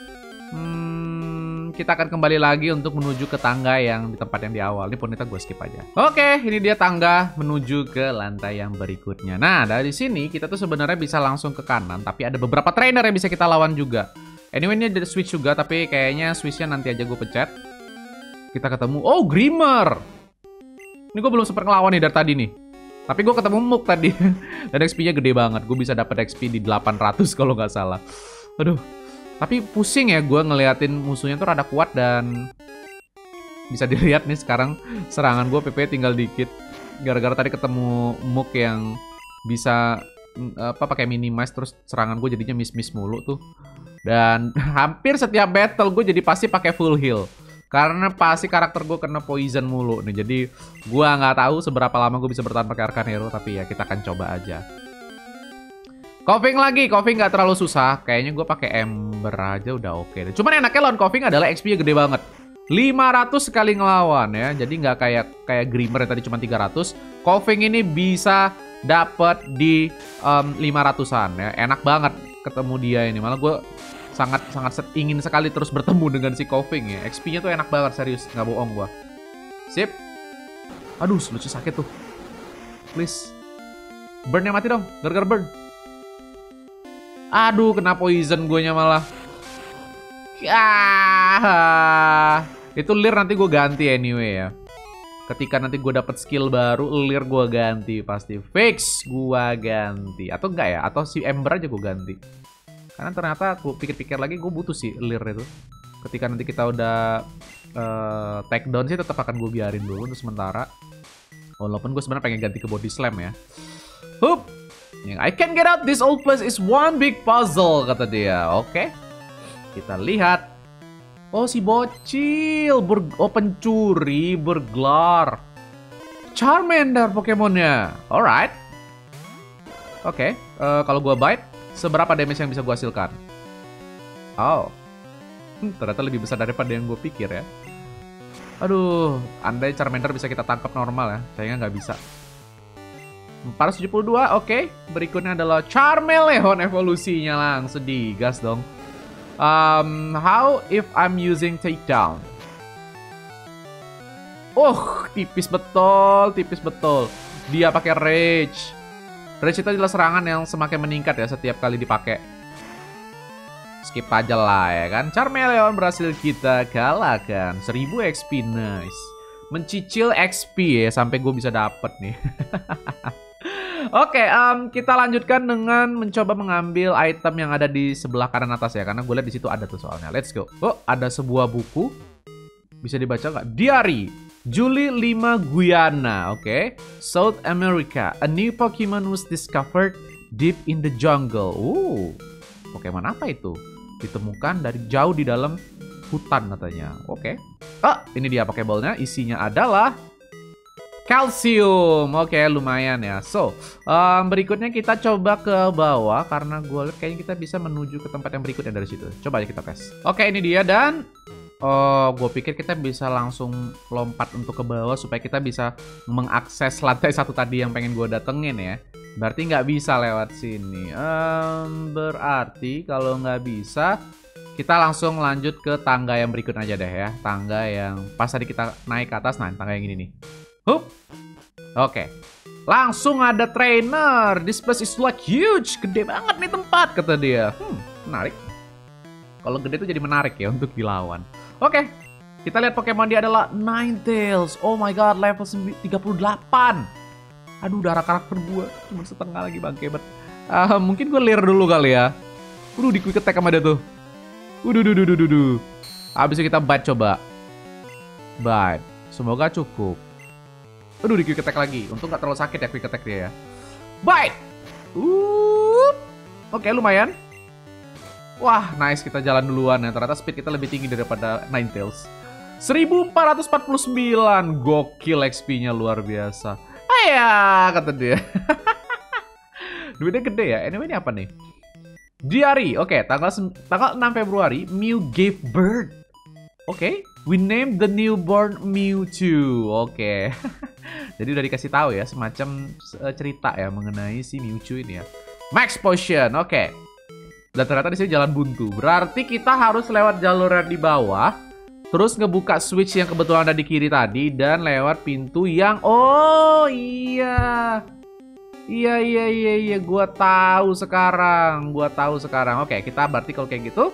Hmm, kita akan kembali lagi untuk menuju ke tangga yang di tempat yang di awal. Ini Ponyta gue skip aja. Oke, ini dia tangga menuju ke lantai yang berikutnya. Nah, dari sini kita tuh sebenarnya bisa langsung ke kanan. Tapi ada beberapa trainer yang bisa kita lawan juga. Anyway, ini ada switch juga. Tapi kayaknya switchnya nanti aja gue pencet. Kita ketemu. Oh, Grimer. Ini gue belum sempat ngelawan nih dari tadi nih. Tapi gue ketemu Muk tadi. Dan X P-nya gede banget. Gue bisa dapat X P di delapan ratus kalau nggak salah. Aduh. Tapi pusing ya gue ngeliatin musuhnya tuh rada kuat dan... Bisa dilihat nih sekarang serangan gue P P tinggal dikit. Gara-gara tadi ketemu Muk yang bisa apa pakai minimize terus serangan gue jadinya miss-miss mulu tuh. Dan hampir setiap battle gue jadi pasti pakai full heal. Karena pasti karakter gue kena poison mulu nih. Jadi gue nggak tahu seberapa lama gue bisa bertahan pakai Arcanero. Tapi ya kita akan coba aja. Koffing lagi. Koffing nggak terlalu susah. Kayaknya gue pakai Ember aja udah oke deh. Cuman enaknya lawan Koffing adalah X P-nya gede banget. lima ratus sekali ngelawan ya. Jadi nggak kayak kayak Grimer yang tadi cuma tiga ratus. Koffing ini bisa dapat di um, lima ratusan ya. Enak banget ketemu dia ini. Malah gue sangat sangat ingin sekali terus bertemu dengan si Koffing ya. X P-nya tuh enak banget, serius, nggak bohong gua. Sip. Aduh, lucu sakit tuh. Please. Burn-nya mati dong, gara-gara burn. Aduh, kena poison guanya malah. Ah, itu Leer nanti gue ganti anyway ya. Ketika nanti gue dapet skill baru, Leer gue ganti pasti. Fix gue ganti. Atau enggak ya? Atau si Ember aja gue ganti. Karena ternyata aku pikir-pikir lagi gue butuh sih Leer itu. Ketika nanti kita udah uh, take down sih tetap akan gue biarin dulu untuk sementara. Walaupun gue sebenarnya pengen ganti ke body slam ya. Hup. I can get out, this old place is one big puzzle, kata dia. Oke. Okay. Kita lihat. Oh, si bocil. Ber oh, pencuri bergelar. Charmander Pokemonnya. Alright. Oke. Okay. Uh, kalau gue bite, seberapa damage yang bisa gue hasilkan? Oh. Hmm, ternyata lebih besar daripada yang gue pikir ya. Aduh. Andai Charmander bisa kita tangkap normal ya. Sayangnya nggak bisa. empat ratus tujuh puluh dua, oke. Okay. Berikutnya adalah Charmeleon evolusinya, langsung digas dong. Um, how if I'm using takedown? Oh, tipis betul, tipis betul. Dia pakai Rage. Rage itu adalah serangan yang semakin meningkat ya setiap kali dipakai. Skip aja lah ya kan. Charmeleon berhasil kita kalahkan. seribu X P, nice. Mencicil X P ya sampai gue bisa dapet nih. Oke, okay, um, kita lanjutkan dengan mencoba mengambil item yang ada di sebelah kanan atas ya, karena gue lihat di situ ada tuh soalnya. Let's go. Oh, ada sebuah buku. Bisa dibaca nggak? Diary Juli lima Guyana. Oke, okay. South America. A new Pokemon was discovered deep in the jungle. Uh, Pokemon apa itu? Ditemukan dari jauh di dalam hutan katanya. Oke. Okay. Oh, ini dia Pokeball-nya. Isinya adalah kalsium. Oke, okay, lumayan ya. So, um, berikutnya kita coba ke bawah karena gue lihat kayaknya kita bisa menuju ke tempat yang berikutnya dari situ. Coba aja kita tes. Oke, okay, ini dia dan oh, gue pikir kita bisa langsung lompat untuk ke bawah supaya kita bisa mengakses lantai satu tadi yang pengen gue datengin ya. Berarti nggak bisa lewat sini. Um, berarti kalau nggak bisa, kita langsung lanjut ke tangga yang berikutnya aja deh ya. Tangga yang pas tadi kita naik ke atas, nah tangga yang ini nih. Hup. Oke. Okay. Langsung ada trainer. This place is like huge. Gede banget nih tempat, kata dia. Hmm, menarik. Kalau gede tuh jadi menarik ya untuk dilawan. Oke. Okay. Kita lihat Pokemon dia adalah Ninetales. Oh my god, level tiga puluh delapan. Aduh, darah karakter gue cuma setengah lagi bangke bet. Uh, mungkin gue clear dulu kali ya. Udah di quick attack sama dia tuh. Udah, udah, udah, udah, udah. Habis itu kita bite coba. Bite. Semoga cukup. Aduh, di quick attack lagi. Untung gak terlalu sakit ya quick attack dia ya. Bite! Uh, Oke, okay, lumayan. Wah, nice. Kita jalan duluan ya. Ternyata speed kita lebih tinggi daripada Ninetales. seribu empat ratus empat puluh sembilan. Gokil X P-nya luar biasa. Ayah, kata dia. Duitnya gede ya. Anyway, ini apa nih? Diary. Oke, okay, tanggal, tanggal enam Februari. Mew gave birth. Oke, okay. We named the newborn Mewtwo. Oke. Okay. Jadi udah dikasih tahu ya, semacam cerita ya mengenai si Mewtwo ini ya. Max Potion. Oke. Okay. Dan ternyata di sini jalan buntu. Berarti kita harus lewat jalur yang di bawah, terus ngebuka switch yang kebetulan ada di kiri tadi dan lewat pintu yang oh iya. Iya iya iya iya, gua tahu sekarang. Gua tahu sekarang. Oke, okay, kita berarti kalau kayak gitu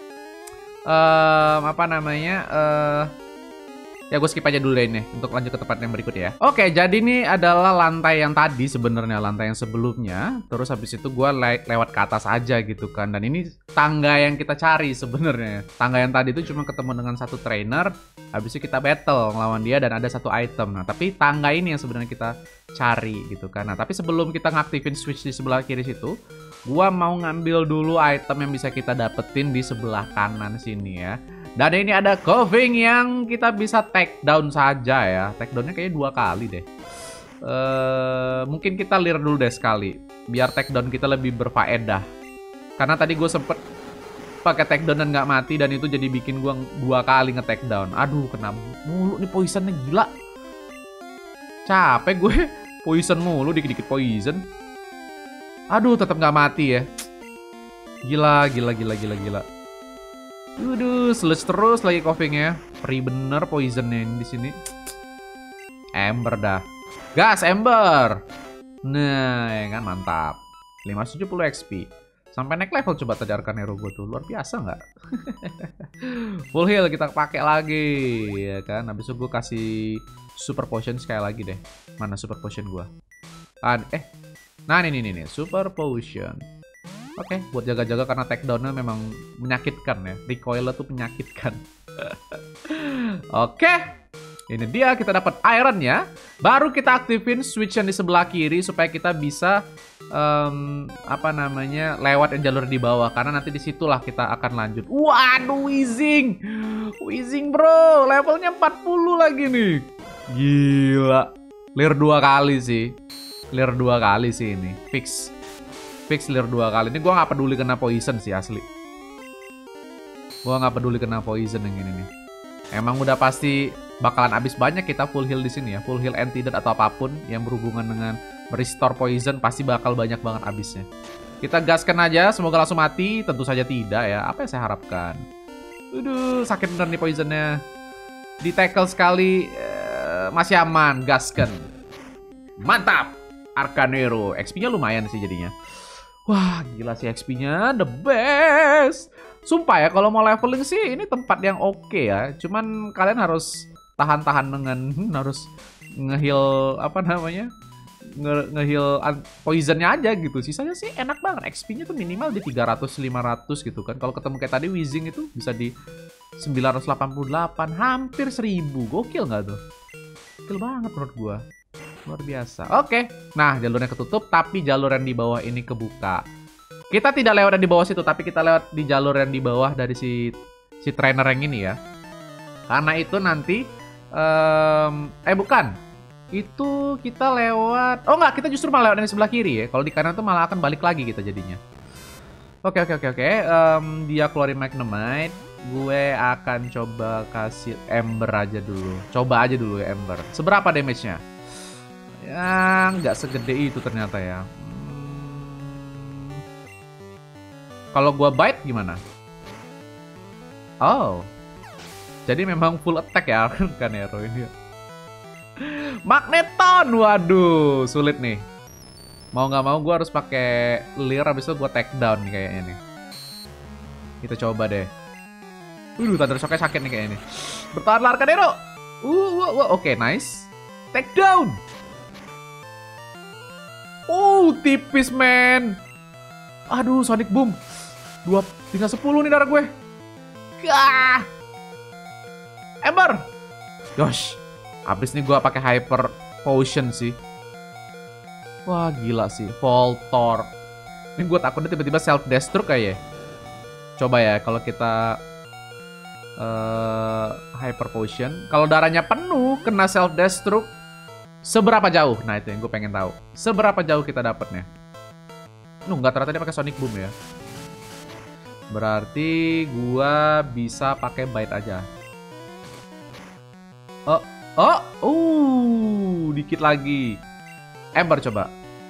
Um, apa namanya uh, ya gue skip aja dulu deh ini untuk lanjut ke tempat yang berikut ya. Oke, jadi ini adalah lantai yang tadi sebenarnya, lantai yang sebelumnya. Terus habis itu gue le lewat ke atas aja gitu kan. Dan ini tangga yang kita cari sebenarnya. Tangga yang tadi itu cuma ketemu dengan satu trainer. Habis itu kita battle ngelawan dia dan ada satu item. Nah, tapi tangga ini yang sebenarnya kita cari gitu kan. Nah, tapi sebelum kita ngaktifin switch di sebelah kiri situ, gua mau ngambil dulu item yang bisa kita dapetin di sebelah kanan sini ya. Dan ini ada Koffing yang kita bisa take down saja ya. Take downnya kayaknya dua kali deh. Uh, mungkin kita clear dulu deh sekali, biar take down kita lebih berfaedah. Karena tadi gue sempet pakai take down dan nggak mati, dan itu jadi bikin gue dua kali nge-take down. Aduh, kena mulu nih poisonnya, gila. Capek gue, poison mulu, dikit-dikit poison. Aduh, tetap nggak mati ya. Gila, gila, gila, gila, gila. Aduh, sludge terus lagi Koffingnya. Perih bener poisonnya ini di sini. Ember dah. Gas, Ember. Nah, ya kan, mantap. lima ratus tujuh puluh X P. Sampai naik level coba tadi Arcanero gue tuh. Luar biasa nggak? Full heal kita pakai lagi, ya kan. Habis itu gue kasih super potion sekali lagi deh. Mana super potion gue? Ah, eh. Nah, ini nih nih, super potion. Oke, okay, buat jaga-jaga karena takedown-nya memang menyakitkan ya. Recoil-nya tuh menyakitkan. Oke. Okay. Ini dia, kita dapat iron-nya. Baru kita aktifin switch yang di sebelah kiri supaya kita bisa um, apa namanya lewat yang jalur di bawah, karena nanti disitulah kita akan lanjut. Waduh, Weezing, Weezing bro, levelnya empat puluh lagi nih. Gila, clear dua kali sih, clear dua kali sih ini, fix, fix clear dua kali. Ini gua nggak peduli kena poison sih asli. Gua nggak peduli kena poison yang ini nih. Emang udah pasti bakalan habis banyak kita full heal di sini ya, full heal antidote atau apapun yang berhubungan dengan Restore poison pasti bakal banyak banget abisnya. Kita gaskan aja, semoga langsung mati. Tentu saja tidak ya, apa yang saya harapkan. Aduh, sakit bener nih poisonnya. Di tackle sekali, eh, masih aman, gaskan. Mantap, Arcanero. X P-nya lumayan sih jadinya. Wah, gila sih X P-nya, the best. Sumpah ya, kalau mau leveling sih ini tempat yang oke ya. Cuman kalian harus tahan-tahan dengan hmm, harus nge-heal apa namanya? Nge-heal poisonnya aja gitu. Sisanya sih enak banget. X P-nya tuh minimal di tiga ratus lima ratus gitu kan. Kalau ketemu kayak tadi Weezing itu bisa di sembilan ratus delapan puluh delapan, hampir seribu. Gokil nggak tuh? Gokil banget menurut gua. Luar biasa. Oke. Nah, jalurnya ketutup tapi jalur yang di bawah ini kebuka. Kita tidak lewat yang di bawah situ, tapi kita lewat di jalur yang di bawah dari si si trainer yang ini ya. Karena itu nanti um, eh bukan. Itu kita lewat... Oh nggak, kita justru malah lewat dari sebelah kiri ya. Kalau di kanan tuh malah akan balik lagi kita jadinya. Oke, oke, oke, oke. Um, dia keluarin Magnemite. Gue akan coba kasih Ember aja dulu. Coba aja dulu ya Ember. Seberapa damage-nya? Ya, nggak segede itu ternyata ya. Hmm. Kalau gue bite gimana? Oh. Jadi memang full attack ya Arcanero ini. Magneton, waduh, sulit nih. Mau nggak mau gue harus pakai Leer, habis itu gue take down nih kayaknya nih. Kita coba deh. Uh, Thunder Shock-nya sakit nih kayaknya nih. Bertahanlah Arcanero. Uh, uh, uh, oke, okay, nice. Take down. Oh, tipis man. Aduh, Sonic Boom. Dua, tinggal sepuluh nih darah gue. Gah. Ember. Yosh. Abis nih gue pakai Hyper Potion sih. Wah gila sih, Voltorb. Ini gue takutnya tiba-tiba self destruct kayak. Coba ya kalau kita uh, Hyper Potion, kalau darahnya penuh kena self destruct, seberapa jauh? Nah itu yang gue pengen tahu. Seberapa jauh kita dapatnya? Nuh nggak, ternyata dia pakai Sonic Boom ya. Berarti gue bisa pakai Bite aja. Oh. Oh, uh, dikit lagi. Ember coba.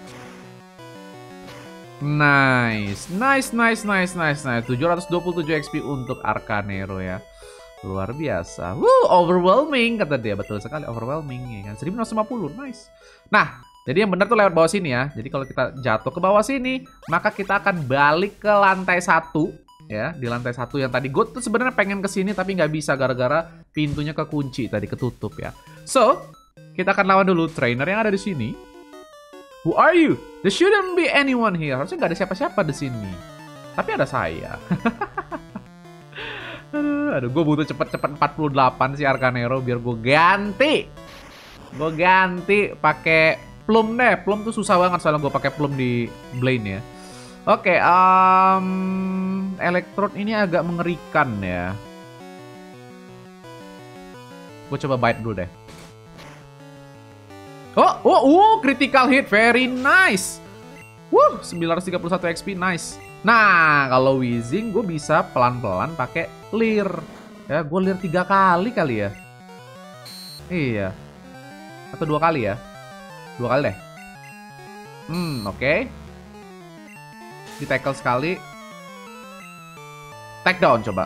Nice, nice, nice, nice, nice, nice. tujuh ratus dua puluh tujuh X P untuk Arcanero ya. Luar biasa. Woo, overwhelming kata dia. Betul sekali, overwhelming ya kan. seribu enam ratus lima puluh, nice. Nah, jadi yang benar tuh lewat bawah sini ya. Jadi kalau kita jatuh ke bawah sini, maka kita akan balik ke lantai satu. Ya, di lantai satu yang tadi gue tuh sebenarnya pengen kesini tapi nggak bisa gara-gara pintunya kekunci tadi, ketutup ya. So, kita akan lawan dulu trainer yang ada di sini. Who are you? There shouldn't be anyone here. Harusnya nggak ada siapa-siapa di sini. Tapi ada saya. aduh, aduh, gue butuh cepet-cepet empat puluh delapan sih Arcanero biar gue ganti. Gue ganti pakai Plum deh. Plum tuh susah banget soalnya gue pakai Plum di Blaine ya. Oke, okay, um, Electrode ini agak mengerikan ya. Gue coba bite dulu deh. Oh, oh, uh, critical hit, very nice. Wuh, sembilan ratus tiga puluh satu X P, nice. Nah, kalau Weezing gue bisa pelan-pelan pakai Leer. Ya, gue Leer tiga kali kali ya. Iya. Atau dua kali ya? Dua kali deh. Hmm, oke. Okay. Di tackle sekali. Take down coba.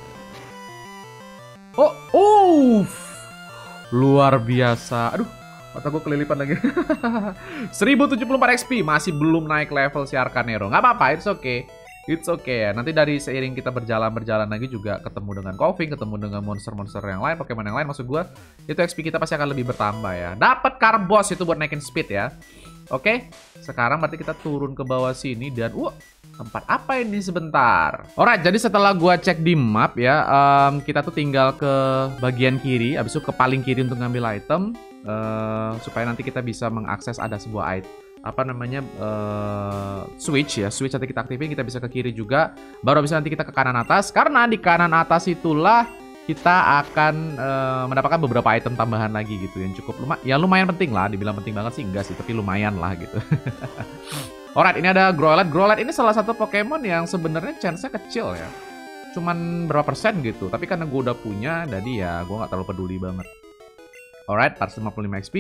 Oh, uh, luar biasa. Aduh, mata gue kelilipan lagi. seribu tujuh puluh empat X P, masih belum naik level si Arcanero. Nggak apa-apa, it's okay. It's okay ya. Nanti dari seiring kita berjalan-berjalan lagi juga ketemu dengan Koffing, ketemu dengan monster-monster yang lain, Pokemon yang lain. Maksud gue, itu X P kita pasti akan lebih bertambah ya. Dapat Carbos itu buat naikin speed ya. Oke, sekarang berarti kita turun ke bawah sini dan wah, tempat apa ini sebentar? Alright, jadi setelah gua cek di map ya, um, kita tuh tinggal ke bagian kiri, habis itu ke paling kiri untuk ngambil item, uh, supaya nanti kita bisa mengakses ada sebuah item, apa namanya, uh, switch ya, switch nanti kita aktifin, kita bisa ke kiri juga, baru bisa nanti kita ke kanan atas, karena di kanan atas itulah kita akan uh, mendapatkan beberapa item tambahan lagi gitu yang cukup lumayan, ya lumayan penting lah, dibilang penting banget sih enggak sih, tapi lumayan lah gitu. Alright, ini ada Growlithe. Growlithe ini salah satu Pokemon yang sebenarnya chance-nya kecil ya, cuman berapa persen gitu, tapi karena gue udah punya, jadi ya gue nggak terlalu peduli banget. Alright, empat ratus lima puluh lima X P,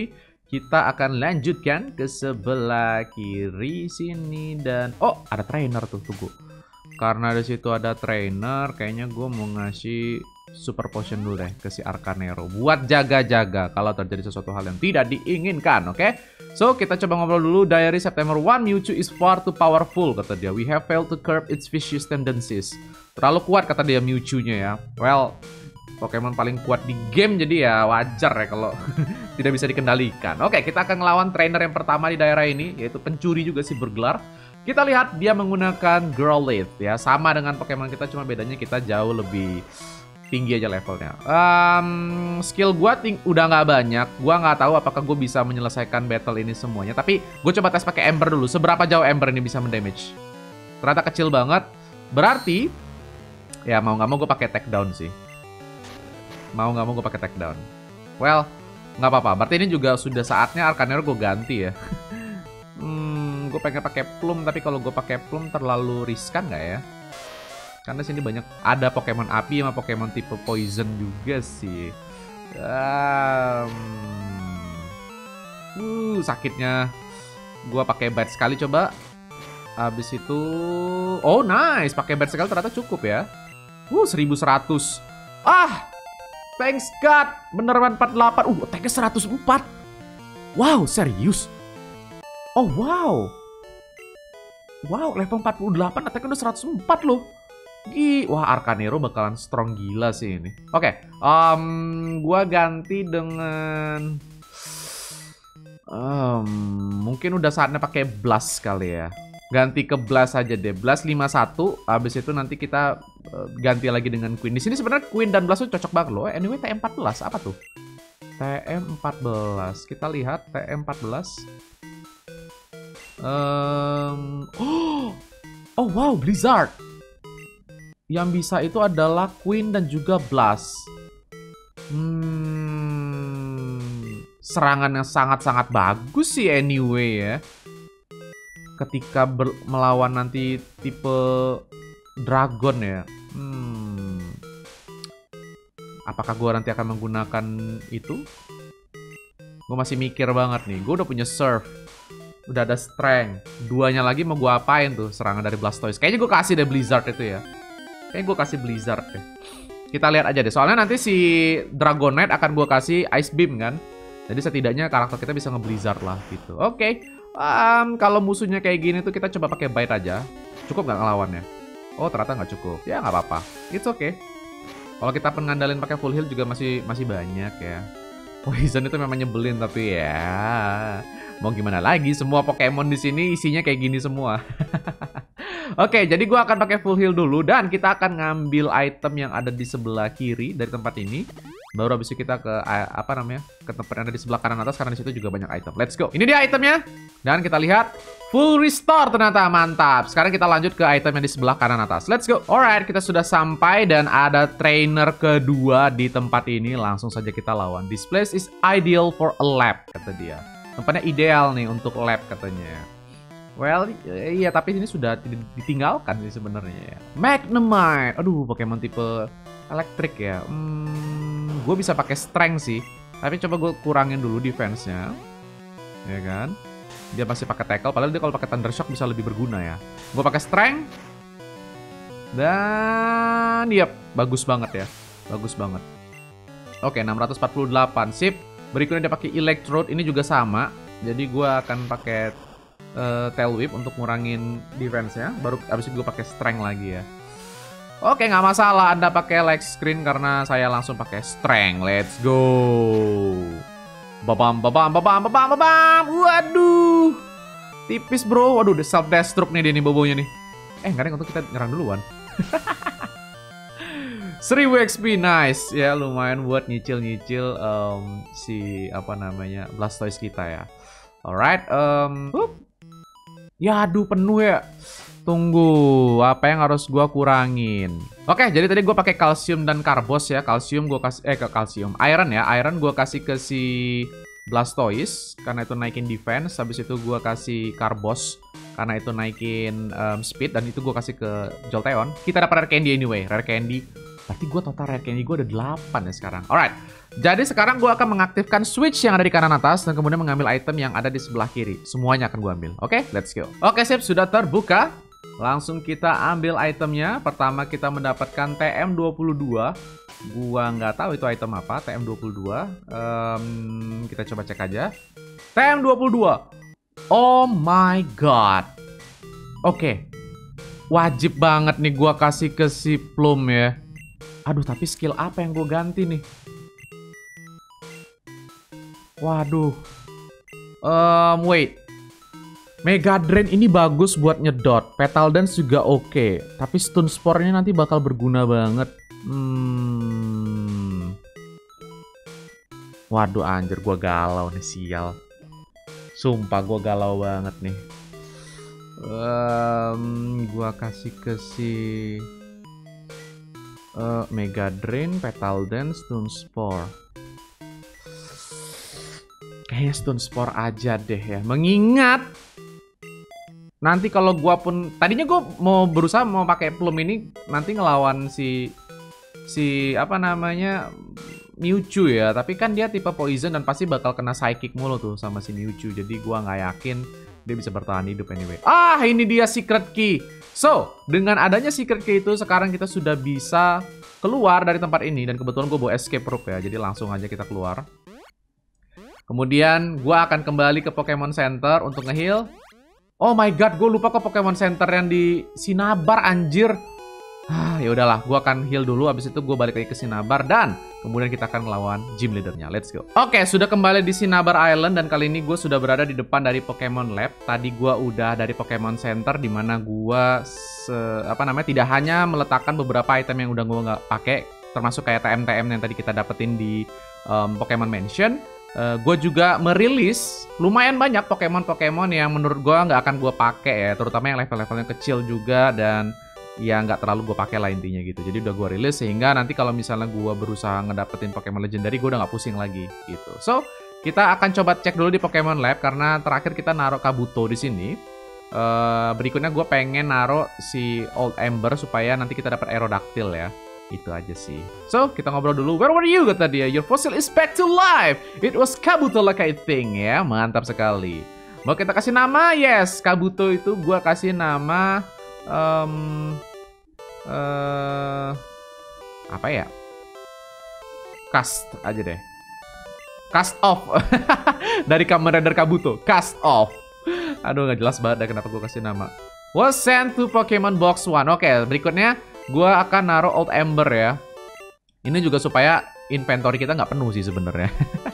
kita akan lanjutkan ke sebelah kiri sini dan oh ada trainer tuh tunggu. Karena di situ ada trainer, kayaknya gue mau ngasih super potion dulu deh ke si Arcanero buat jaga-jaga kalau terjadi sesuatu hal yang tidak diinginkan, oke? Okay? So kita coba ngobrol dulu. Diary September first, Mewtwo is far too powerful kata dia. We have failed to curb its vicious tendencies. Terlalu kuat kata dia Mewtwo-nya ya. Well, Pokemon paling kuat di game, jadi ya wajar ya kalau tidak bisa dikendalikan. Oke, kita akan ngelawan trainer yang pertama di daerah ini, yaitu pencuri juga si bergelar. Kita lihat dia menggunakan Growlithe ya, sama dengan Pokemon kita, cuma bedanya kita jauh lebih tinggi aja levelnya. Um, skill gue ting udah nggak banyak, gue nggak tahu apakah gue bisa menyelesaikan battle ini semuanya. Tapi gue coba tes pakai Ember dulu, seberapa jauh Ember ini bisa mendamage. Ternyata kecil banget, berarti ya mau nggak mau gue pakai take down sih. Mau nggak mau gue pakai take down. Well, nggak apa-apa. Berarti ini juga sudah saatnya Arcanero gue ganti ya. hmm, gue pengen pakai Plum, tapi kalau gue pakai Plum terlalu riskan nggak ya? Karena sini banyak ada Pokemon api sama Pokemon tipe poison juga sih. Um, uh, sakitnya. Gue pakai bite sekali coba. Habis itu, oh nice, pakai bite sekali ternyata cukup ya. Uh, seribu seratus. Ah! Thanks God, beneran empat puluh delapan. Uh, attack-nya seratus empat. Wow, serius? Oh, wow. Wow, level empat puluh delapan, attack-nya udah seratus empat loh. Gih, wah Arcanero bakalan strong gila sih ini. Oke, okay, um, gua ganti dengan... Um, mungkin udah saatnya pakai Blast kali ya. Ganti ke Blast aja deh. Blast lima puluh satu. Habis itu nanti kita uh, ganti lagi dengan Queen. Di sini sebenarnya Queen dan Blast tuh cocok banget loh. Anyway, T M empat belas apa tuh? T M empat belas. Kita lihat T M empat belas. Um, oh, oh wow, Blizzard. Yang bisa itu adalah Queen dan juga Blast. Hmm, serangan yang sangat-sangat bagus sih anyway ya. Ketika melawan nanti tipe Dragon ya. Hmm. Apakah gue nanti akan menggunakan itu? Gue masih mikir banget nih. Gue udah punya Surf. Udah ada Strength. Duanya lagi mau gue apain tuh serangan dari Blastoise. Kayaknya gue kasih deh Blizzard itu ya. Kayaknya gue kasih Blizzard deh. Kita lihat aja deh. Soalnya nanti si Dragonite akan gue kasih Ice Beam kan. Jadi setidaknya karakter kita bisa nge-Blizzard lah gitu. Oke. Okay. Um, kalau musuhnya kayak gini tuh kita coba pakai bite aja. Cukup nggak ngelawannya? Oh ternyata nggak cukup. Ya nggak apa-apa. It's okay. Kalau kita pengandalin pakai full heal juga masih masih banyak ya. Poison itu memang nyebelin tapi ya mau gimana lagi? Semua Pokemon di sini isinya kayak gini semua. Oke, jadi gua akan pakai full heal dulu dan kita akan ngambil item yang ada di sebelah kiri dari tempat ini. Baru habis itu kita ke apa namanya? Ke tempat yang ada di sebelah kanan atas karena di situ juga banyak item. Let's go. Ini dia itemnya. Dan kita lihat full restore ternyata mantap. Sekarang kita lanjut ke item yang di sebelah kanan atas. Let's go. Alright, kita sudah sampai dan ada trainer kedua di tempat ini. Langsung saja kita lawan. This place is ideal for a lab kata dia. Tempatnya ideal nih untuk lab katanya. Well, iya tapi ini sudah ditinggalkan sih sebenarnya ya. Magnemite. Aduh, Pokemon tipe elektrik ya. Hmm, gue bisa pakai strength sih. Tapi coba gue kurangin dulu defense-nya. Ya kan? Dia masih pakai tackle, padahal dia kalau pakai Thunder Shock bisa lebih berguna ya. Gue pakai strength. Dan yep, bagus banget ya. Bagus banget. Oke, enam ratus empat puluh delapan. Sip. Berikutnya dia pakai Electrode, ini juga sama. Jadi gue akan pakai uh, Tail Whip untuk ngurangin defense-nya. Baru abis itu gue pakai strength lagi ya. Oke, nggak masalah Anda pakai leg screen karena saya langsung pakai strength. Let's go. Babam, babam, babam, babam, babam. Waduh. Tipis bro. Waduh, self destruct nih dia nih bobonya nih. Eh, nggak ada untuk kita nyerang duluan. seribu X P, nice. Ya, lumayan buat nyicil-nyicil um, si apa namanya Blastoise kita ya. Alright, um, uh. ya aduh penuh ya. Tunggu, apa yang harus gua kurangin? Oke, jadi tadi gua pakai kalsium dan karbos ya. Kalsium gua kasih eh ke kalsium, iron ya. Iron gua kasih ke si Blastoise karena itu naikin defense. Habis itu gua kasih karbos karena itu naikin um, speed dan itu gua kasih ke Jolteon. Kita dapat rare candy anyway, rare candy. Berarti gue total rare candy gue ada delapan ya sekarang. Alright. Jadi sekarang gue akan mengaktifkan switch yang ada di kanan atas dan kemudian mengambil item yang ada di sebelah kiri. Semuanya akan gue ambil. Oke, okay? Let's go. Oke, okay, sip, sudah terbuka. Langsung kita ambil itemnya. Pertama kita mendapatkan T M dua puluh dua. Gua nggak tahu itu item apa, T M dua puluh dua. Um, kita coba cek aja. T M dua puluh dua. Oh my god. Oke. Okay. Wajib banget nih gua kasih ke si Plum ya. Aduh, tapi skill apa yang gue ganti nih? Waduh. Um, wait. Mega Drain ini bagus buat nyedot. Petal Dance juga oke. Okay. Tapi Stun Spore-nya nanti bakal berguna banget. Hmm. Waduh, anjir. Gue galau nih, sial. Sumpah, gue galau banget nih. Um, gue kasih ke si... Uh, Mega Drain, Petal Dance, Stun Spore. Kayaknya Stun Spore aja deh ya. Mengingat nanti kalau gua pun tadinya gua mau berusaha mau pakai Plum ini nanti ngelawan si si apa namanya Mewtwo ya, tapi kan dia tipe poison dan pasti bakal kena psychic mulu tuh sama si Mewtwo. Jadi gua nggak yakin dia bisa bertahan hidup anyway. Ah, ini dia secret key. So, dengan adanya secret key itu sekarang kita sudah bisa keluar dari tempat ini. Dan kebetulan gue bawa escape rope ya, jadi langsung aja kita keluar. Kemudian gue akan kembali ke Pokemon Center untuk nge-heal. Oh my god, gue lupa ke Pokemon Center yang di Cinnabar, anjir. Ah, ya udahlah, gue akan heal dulu. Abis itu gue balik lagi ke Cinnabar dan kemudian kita akan melawan gym leadernya. Let's go. Oke, sudah kembali di Cinnabar Island dan kali ini gue sudah berada di depan dari Pokemon Lab. Tadi gue udah dari Pokemon Center di mana gue apa namanya tidak hanya meletakkan beberapa item yang udah gue nggak pakai, termasuk kayak T M T M yang tadi kita dapetin di um, Pokemon Mansion. Uh, gue juga merilis lumayan banyak Pokemon-Pokemon yang menurut gue nggak akan gue pakai ya, terutama yang level-levelnya kecil juga dan ya nggak terlalu gue pakai lah intinya gitu. Jadi udah gue rilis sehingga nanti kalau misalnya gue berusaha ngedapetin Pokemon Legendary gue udah nggak pusing lagi gitu. So kita akan coba cek dulu di Pokemon Lab karena terakhir kita naruh Kabuto di sini. Uh, berikutnya gue pengen naruh si Old Ember supaya nanti kita dapat Aerodactyl ya. Itu aja sih. So kita ngobrol dulu. Where were you, kata dia? Your fossil is back to life. It was Kabuto like I think ya. Mantap sekali. Mau kita kasih nama? Yes, Kabuto itu gue kasih nama um, uh, apa ya? Cast aja deh. Cast off. Dari Kamen Rider Kabuto. Cast off. Aduh, nggak jelas banget deh kenapa gue kasih nama. Was sent to Pokemon Box one. Oke, berikutnya gue akan naruh Old Ember ya. Ini juga supaya inventory kita nggak penuh sih sebenarnya.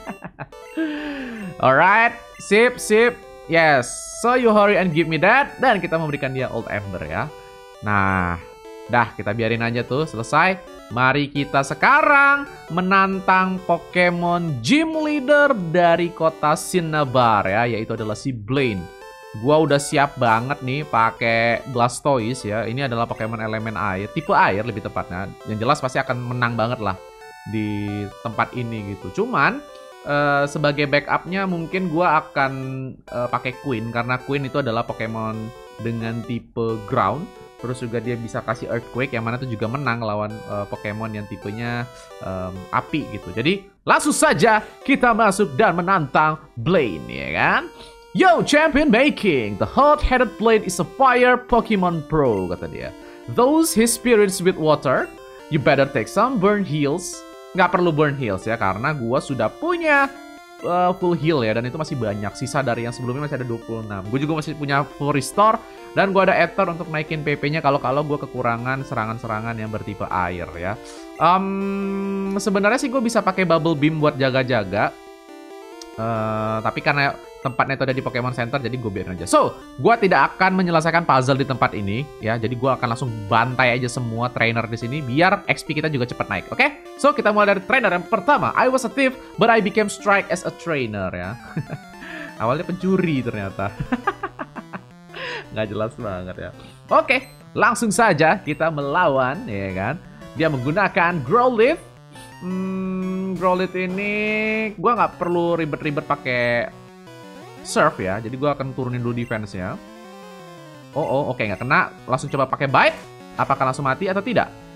Alright, sip, sip. Yes, so you hurry and give me that. Dan kita memberikan dia Old Ember ya. Nah, dah kita biarin aja tuh selesai. Mari kita sekarang menantang Pokemon Gym Leader dari kota Cinnabar ya, yaitu adalah si Blaine. Gua udah siap banget nih pakai Blastoise ya. Ini adalah Pokemon elemen air, tipe air lebih tepatnya. Yang jelas pasti akan menang banget lah di tempat ini gitu. Cuman uh, sebagai backupnya mungkin gua akan uh, pakai Queen karena Queen itu adalah Pokemon dengan tipe ground. Terus juga dia bisa kasih Earthquake yang mana itu juga menang lawan uh, Pokemon yang tipenya um, api gitu. Jadi langsung saja kita masuk dan menantang Blaine ya kan. Yo, champion making! The hot-headed Blaine is a fire Pokemon Pro, kata dia. Those his spirits with water, you better take some burn heals. Nggak perlu burn heals ya, karena gua sudah punya uh, full heal ya, dan itu masih banyak. Sisa dari yang sebelumnya masih ada dua puluh enam. Gue juga masih punya full restore, dan gua ada Ether untuk naikin P P-nya kalau-kalau gue kekurangan serangan-serangan yang bertipe air ya. Um, sebenarnya sih gue bisa pakai Bubble Beam buat jaga-jaga. Uh, tapi karena tempatnya itu ada di Pokemon Center, jadi gue biarin aja. So, gue tidak akan menyelesaikan puzzle di tempat ini ya. Jadi gue akan langsung bantai aja semua trainer di sini biar X P kita juga cepat naik. Oke? Okay? So, kita mulai dari trainer yang pertama. I was a thief, but I became strike as a trainer ya. Awalnya pencuri ternyata. Nggak jelas banget ya. Oke, okay, langsung saja kita melawan ya kan. Dia menggunakan Growlithe. Hmm, Growlithe ini gue nggak perlu ribet-ribet pakai Surf ya, jadi gue akan turunin dulu defense-nya. Oh, oh, oke, okay, nggak kena. Langsung coba pakai Bite. Apakah langsung mati atau tidak?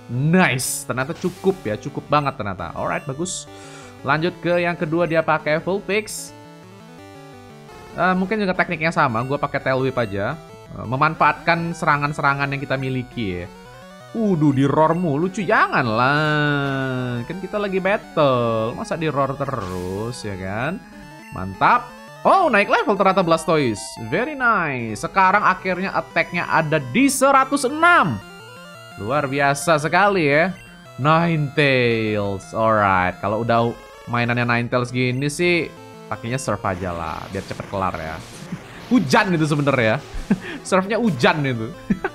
Nice, ternyata cukup ya, cukup banget ternyata. Alright, bagus. Lanjut ke yang kedua, dia pakai full pix. Uh, mungkin juga tekniknya sama, gue pakai tail whip aja. Uh, memanfaatkan serangan-serangan yang kita miliki ya. Udah di roar mulu cuy, janganlah. Kan kita lagi battle, masa di roar terus ya kan? Mantap. Oh, naik level ternyata Blastoise. Very nice. Sekarang akhirnya attack-nya ada di seratus enam. Luar biasa sekali ya. Ninetales. Alright, kalau udah mainannya Ninetales gini sih pakainya surf aja lah, biar cepet kelar ya. Hujan itu sebenernya. Surfnya hujan itu.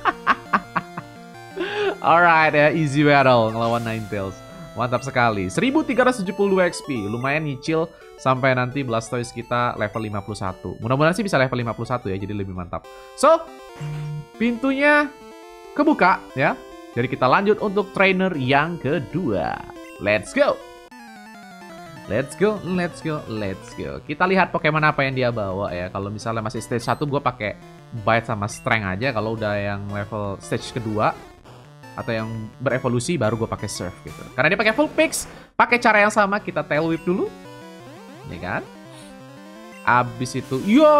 Alright ya, easy battle ngelawan Ninetales. Mantap sekali. seribu tiga ratus tujuh puluh dua X P. Lumayan nyicil sampai nanti Blastoise kita level lima puluh satu. Mudah-mudahan sih bisa level lima puluh satu ya, jadi lebih mantap. So, pintunya kebuka ya. Jadi kita lanjut untuk trainer yang kedua. Let's go. Let's go, let's go, let's go. Kita lihat Pokemon apa yang dia bawa ya. Kalau misalnya masih stage satu, gue pakai Bite sama Strength aja. Kalau udah yang level stage kedua atau yang berevolusi, baru gue pakai Surf gitu. Karena dia pakai full pix, pakai cara yang sama, kita tail whip dulu, ya kan? Abis itu, ya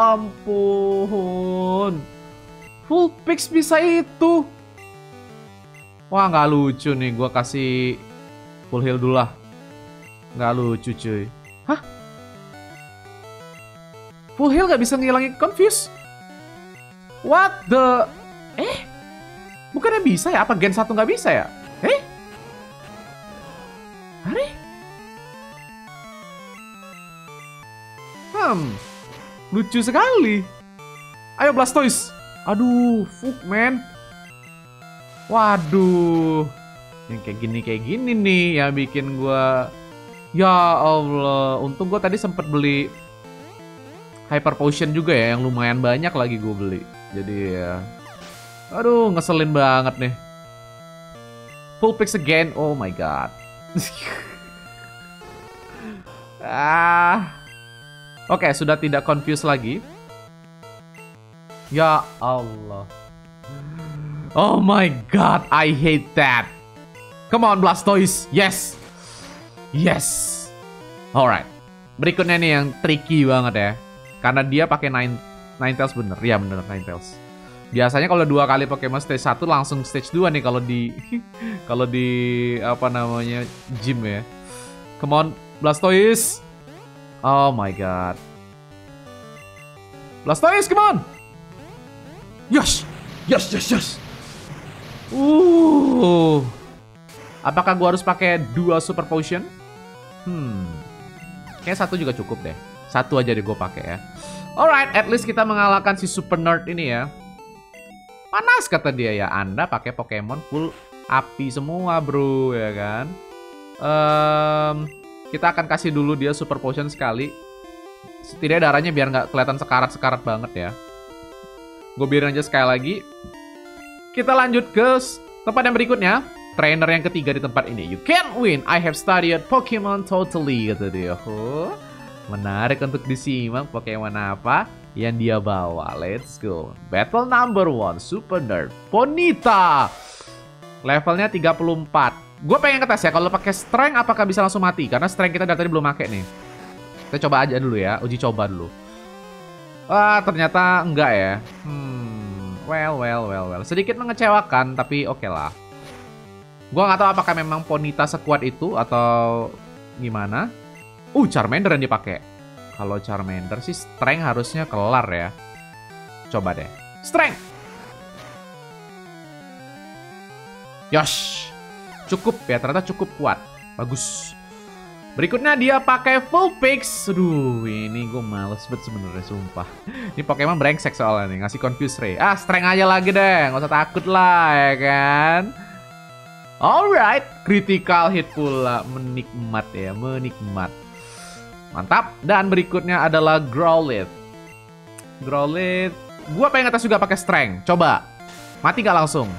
ampun, full pix bisa itu. Wah, nggak lucu nih, gue kasih full heal dulu lah. Nggak lucu cuy. Hah? Full heal nggak bisa ngilangin confuse? What the? Eh? Bukannya bisa ya? Apa gen satu nggak bisa ya? Eh? Hari? Hmm. Lucu sekali. Ayo Blastoise. Aduh, fuck man. Waduh. Yang kayak gini kayak gini nih yang bikin gua. Ya Allah, untung gue tadi sempet beli Hyper Potion juga ya, yang lumayan banyak lagi gue beli. Jadi ya, aduh ngeselin banget nih. Full pix again, oh my god. ah, Oke, okay, sudah tidak confused lagi. Ya Allah. Oh my god, I hate that. Come on Blastoise, yes. Yes. Alright. Berikutnya nih yang tricky banget ya. Karena dia pakai nine Ninetales bener. Ya bener Ninetales. Biasanya kalau dua kali Pokemon stage satu langsung stage dua nih kalau di kalau di apa namanya gym ya. Come on Blastoise. Oh my god. Blastoise, come on. Yes. Yes, yes, yes. Uh. Apakah gua harus pakai dua Super Potion? Hmm, kayaknya satu juga cukup deh. Satu aja deh gue pakai ya. Alright, at least kita mengalahkan si Super Nerd ini ya. Panas kata dia ya. Anda pakai Pokemon full api semua bro, ya kan? Um, kita akan kasih dulu dia Super Potion sekali. Setidaknya darahnya biar nggak kelihatan sekarat-sekarat banget ya. Gue biarin aja sekali lagi. Kita lanjut ke tempat yang berikutnya. Trainer yang ketiga di tempat ini. You can't win. I have studied Pokemon totally. Kata dia. Oh, menarik untuk disimak Pokemon apa yang dia bawa. Let's go. Battle number one. Super Nerd. Ponyta. Levelnya tiga puluh empat. Gue pengen ngetes ya. Kalau pakai Strength apakah bisa langsung mati? Karena Strength kita dari tadi belum pakai nih. Kita coba aja dulu ya. Uji coba dulu. Wah, ternyata enggak ya. Hmm. Well, well, well, well. Sedikit mengecewakan. Tapi oke okay lah. Gua nggak tahu apakah memang Ponyta sekuat itu atau gimana. Uh, Charmander yang dipakai. Kalau Charmander sih Strength harusnya kelar ya. Coba deh. Strength. Yosh. Cukup ya, ternyata cukup kuat. Bagus. Berikutnya dia pakai full pix. Aduh, ini gue males banget sebenarnya sumpah. Ini Pokemon brengsek soalnya nih, ngasih confuse ray. Ah, Strength aja lagi deh, nggak usah takut lah ya kan. Alright, critical hit pula, menikmat ya, menikmat. Mantap. Dan berikutnya adalah Growlithe. Growlithe, gua pengen ngetes juga pakai Strength. Coba, mati gak langsung?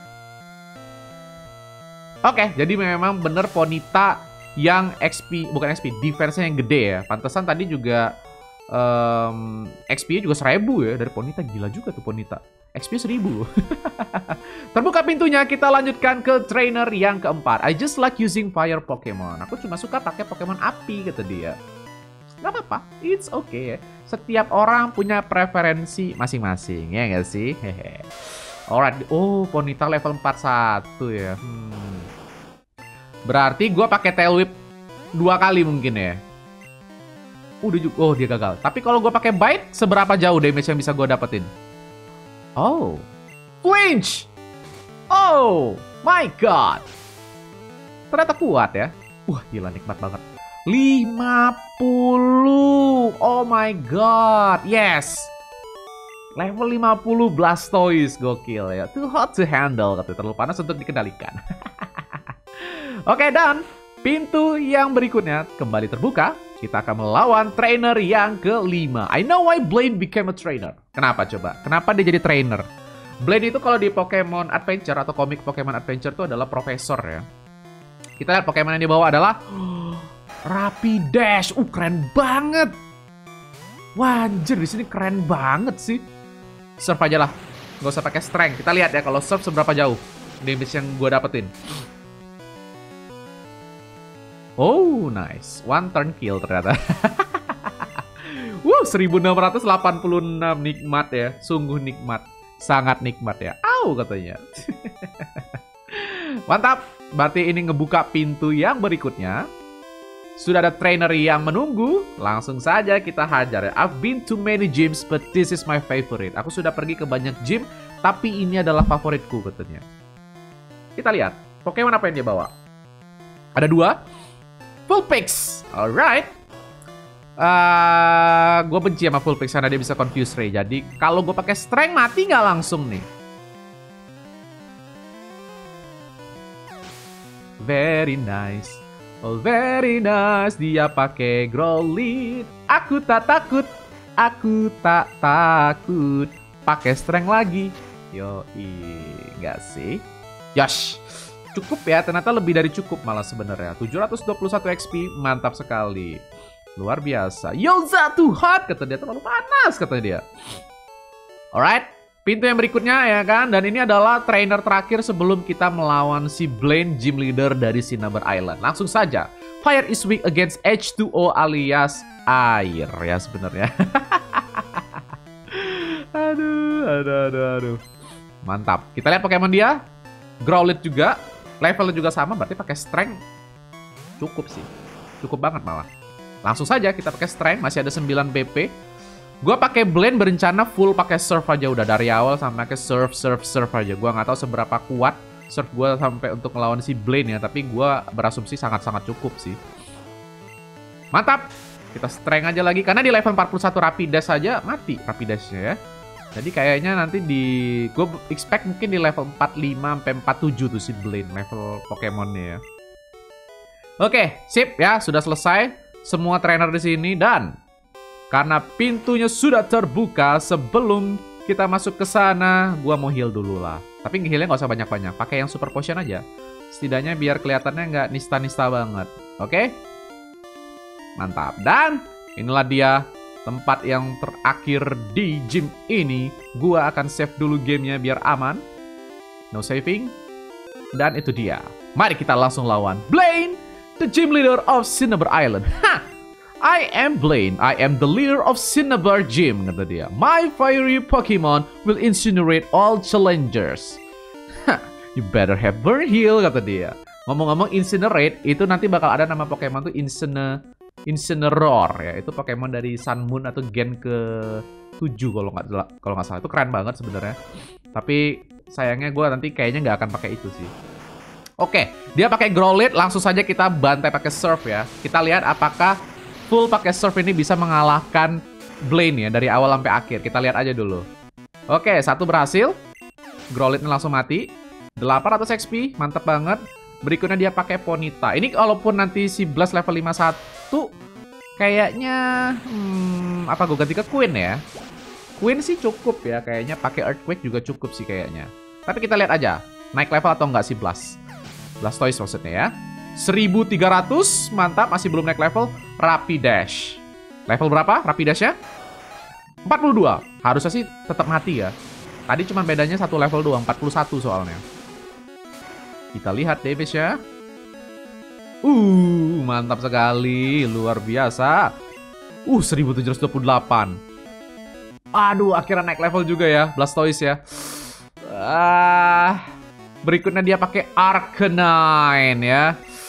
Oke, jadi memang bener Ponyta yang X P, bukan X P, defense-nya yang gede ya. Pantesan tadi juga Um, X P-nya juga seribu ya dari Ponyta. Gila juga tuh Ponyta. X P seribu. Terbuka pintunya, kita lanjutkan ke trainer yang keempat. I just like using fire Pokemon. Aku cuma suka pakai Pokemon api, kata dia. Gak apa-apa, it's okay ya. Setiap orang punya preferensi masing-masing, ya nggak sih? Hehe. Alright, oh Ponyta level empat puluh satu ya. Hmm. Berarti gue pakai Tail Whip dua kali mungkin ya. Udah juga, oh dia gagal. Tapi kalau gue pakai Bite, seberapa jauh damage yang bisa gue dapetin? Oh, flinch! Oh my god! Ternyata kuat ya. Wah gila nikmat banget. lima puluh. Oh my god. Yes. Level lima puluh Blastoise. Gokil ya. Too hot to handle. Katanya terlalu panas untuk dikendalikan. Oke, dan pintu yang berikutnya kembali terbuka. Kita akan melawan trainer yang kelima. I know why Blaine became a trainer. Kenapa coba? Kenapa dia jadi trainer? Blaine itu kalau di Pokemon Adventure atau komik Pokemon Adventure itu adalah profesor ya. Kita lihat Pokemon yang dibawa adalah Rapidash. Uh, keren banget. Wah, anjir, di sini keren banget sih. Surf aja lah. Nggak usah pakai strength. Kita lihat ya kalau surf seberapa jauh damage yang gue dapetin. Oh, nice. One turn kill ternyata. Wow, seribu enam ratus delapan puluh enam. Nikmat ya. Sungguh nikmat. Sangat nikmat ya. Au katanya. Mantap. Berarti ini ngebuka pintu yang berikutnya. Sudah ada trainer yang menunggu. Langsung saja kita hajar ya. I've been to many gyms, but this is my favorite. Aku sudah pergi ke banyak gym, tapi ini adalah favoritku katanya. Kita lihat. Pokemon apa yang dia bawa? Ada dua. Vulpix. Alright. Uh, gue benci sama Vulpix karena dia bisa confuse Ray. Jadi kalau gue pakai strength mati nggak langsung nih. Very nice. Oh very nice, dia pakai Growlithe. Aku tak takut, aku tak takut. Pakai strength lagi. Yoi, nggak sih? Yosh, cukup ya, ternyata lebih dari cukup malah sebenarnya. tujuh ratus dua puluh satu X P, mantap sekali. Luar biasa. Yoza too hot, kata dia, terlalu panas, kata dia. Alright, pintu yang berikutnya ya kan. Dan ini adalah trainer terakhir sebelum kita melawan si Blaine, gym leader dari Cinnabar Island. Langsung saja. Fire is weak against H two O alias air ya sebenarnya. Aduh, aduh, aduh, aduh. Mantap. Kita lihat Pokemon dia. Growlithe juga. Levelnya juga sama, berarti pakai strength. Cukup sih. Cukup banget malah. Langsung saja kita pakai strength, masih ada sembilan B P. Gue pakai Blaine berencana full pakai surf aja udah dari awal sampai pakai surf surf surf aja. Gue nggak tahu seberapa kuat surf gue sampai untuk melawan si Blaine ya, tapi gue berasumsi sangat-sangat cukup sih. Mantap. Kita strength aja lagi karena di level empat puluh satu Rapidash saja mati Rapidashnya ya. Jadi kayaknya nanti di gue expect mungkin di level empat puluh lima sampai empat puluh tujuh tuh si Blaine level Pokemonnya ya. Oke, sip ya, sudah selesai semua trainer di sini dan karena pintunya sudah terbuka, sebelum kita masuk ke sana, gua mau heal dulu lah. Tapi healnya nggak usah banyak-banyak, pakai yang super potion aja. Setidaknya biar kelihatannya nggak nista-nista banget. Oke? Mantap. Dan inilah dia tempat yang terakhir di gym ini. Gua akan save dulu gamenya biar aman. No saving. Dan itu dia. Mari kita langsung lawan Blaine, the gym leader of Cinnabar Island. Hah! I am Blaine. I am the leader of Cinnabar Gym, kata dia. My fiery Pokemon will incinerate all challengers. Hah, you better have burn heal, kata dia. Ngomong-ngomong incinerate, itu nanti bakal ada nama Pokemon tuh Inciner Incineroar ya. Itu Pokemon dari Sun Moon atau gen ke tujuh kalau nggak kalau nggak salah. Itu keren banget sebenarnya. Tapi sayangnya gue nanti kayaknya nggak akan pakai itu sih. Oke, dia pakai Growlithe, langsung saja kita bantai pakai Surf ya. Kita lihat apakah full pakai Surf ini bisa mengalahkan Blaine ya dari awal sampai akhir. Kita lihat aja dulu. Oke, satu berhasil. Growlithe langsung mati. delapan ratus X P, mantep banget. Berikutnya dia pakai Ponyta. Ini kalaupun nanti si Blast level lima puluh satu kayaknya hmm, apa gue ganti ke Queen ya. Queen sih cukup ya, kayaknya pakai Earthquake juga cukup sih kayaknya. Tapi kita lihat aja naik level atau enggak si Blast. Blastoise maksudnya ya. seribu tiga ratus, mantap, masih belum naik level. Rapidash. Level berapa Rapidashnya? empat puluh dua. Harusnya sih tetap mati ya. Tadi cuma bedanya satu level doang, empat puluh satu soalnya. Kita lihat Davis ya. Uh, mantap sekali, luar biasa. Uh, seribu tujuh ratus dua puluh delapan. Aduh, akhirnya naik level juga ya, Blastoise ya. Ah, berikutnya dia pakai Arcanine ya.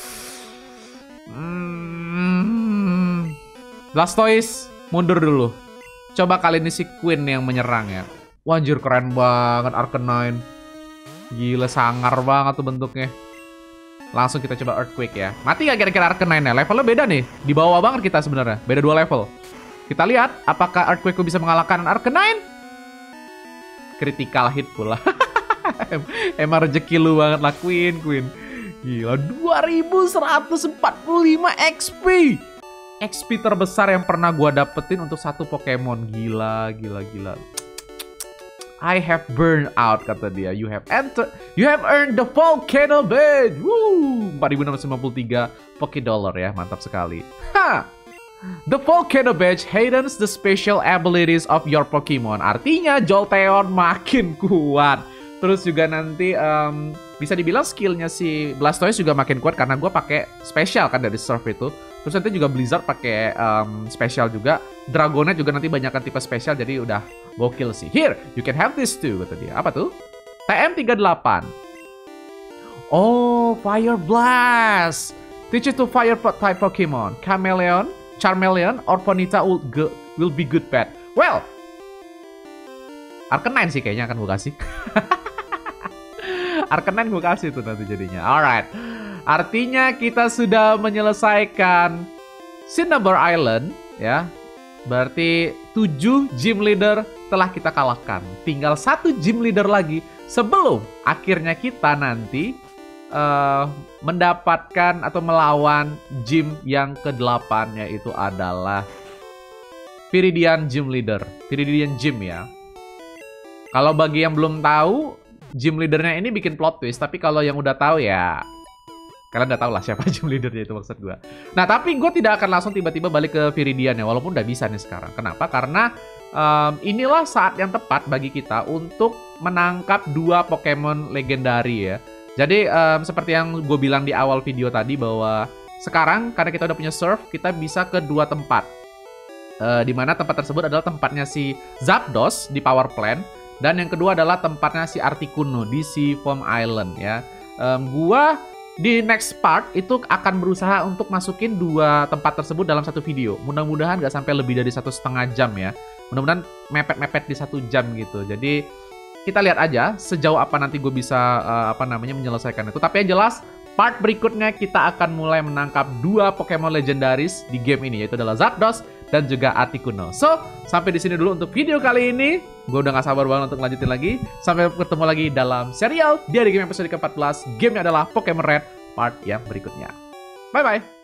Hmm, Blastoise, mundur dulu. Coba kali ini si Queen yang menyerang ya. Wanjir, keren banget Arcanine. Gila, sangar banget tuh bentuknya. Langsung kita coba Earthquake ya. Mati gak kira-kira Arcanine-nya? Levelnya beda nih. Di bawah banget kita sebenarnya. Beda dua level. Kita lihat apakah Earthquake bisa mengalahkan Arcanine. Critical hit pula. Emang rezeki lu banget lah Queen, Queen. Gila, dua ribu seratus empat puluh lima X P. X P terbesar yang pernah gua dapetin untuk satu Pokemon. Gila, gila, gila. I have burned out, kata dia. You have entered, you have earned the Volcano Badge. Woo, empat ribu enam ratus lima puluh tiga Pokédollar ya, mantap sekali. Ha! The Volcano Badge hidens the special abilities of your Pokemon. Artinya Jolteon makin kuat. Terus juga nanti um, bisa dibilang skillnya si Blastoise juga makin kuat karena gue pakai special kan dari Surf itu. Terus nanti juga Blizzard pakai um, special juga. Dragonite juga nanti banyak tipe special, jadi udah gokil sih. Here, you can have this too, kata dia. Apa tuh? T M tiga puluh delapan. Oh, Fire Blast. Teach it to fire type Pokemon. Chameleon, Charmeleon, or Ponyta will, go, will be good pet. Well, Arcanine sih kayaknya akan gue kasih. Arcanine gue kasih tuh nanti jadinya. Alright. Artinya kita sudah menyelesaikan Cinnabar Island ya. Berarti tujuh gym leader telah kita kalahkan. Tinggal satu gym leader lagi sebelum akhirnya kita nanti uh, mendapatkan atau melawan gym yang kedelapan, yaitu adalah Viridian Gym Leader. Viridian Gym ya. Kalau bagi yang belum tahu, gym leadernya ini bikin plot twist. Tapi kalau yang udah tahu ya, kalian udah tahu lah siapa gym leadernya itu maksud gue. Nah, tapi gue tidak akan langsung tiba-tiba balik ke Viridian ya, walaupun udah bisa nih sekarang. Kenapa? Karena um, inilah saat yang tepat bagi kita untuk menangkap dua Pokemon legendari ya. Jadi um, seperti yang gue bilang di awal video tadi bahwa sekarang karena kita udah punya Surf, kita bisa ke dua tempat. Uh, Dimana tempat tersebut adalah tempatnya si Zapdos di Power Plant. Dan yang kedua adalah tempatnya si Articuno di Sea Foam Island ya. Um, gua di next part itu akan berusaha untuk masukin dua tempat tersebut dalam satu video. Mudah-mudahan gak sampai lebih dari satu setengah jam ya. Mudah-mudahan mepet-mepet di satu jam gitu. Jadi kita lihat aja sejauh apa nanti gue bisa uh, apa namanya menyelesaikan itu. Tapi yang jelas part berikutnya kita akan mulai menangkap dua Pokemon legendaris di game ini, yaitu adalah Zapdos dan juga Articuno. So, sampai di sini dulu untuk video kali ini. Gue udah gak sabar banget untuk lanjutin lagi. Sampai ketemu lagi dalam serial Diary Game episode ke empat belas. Gamenya adalah Pokemon Red part yang berikutnya. Bye-bye!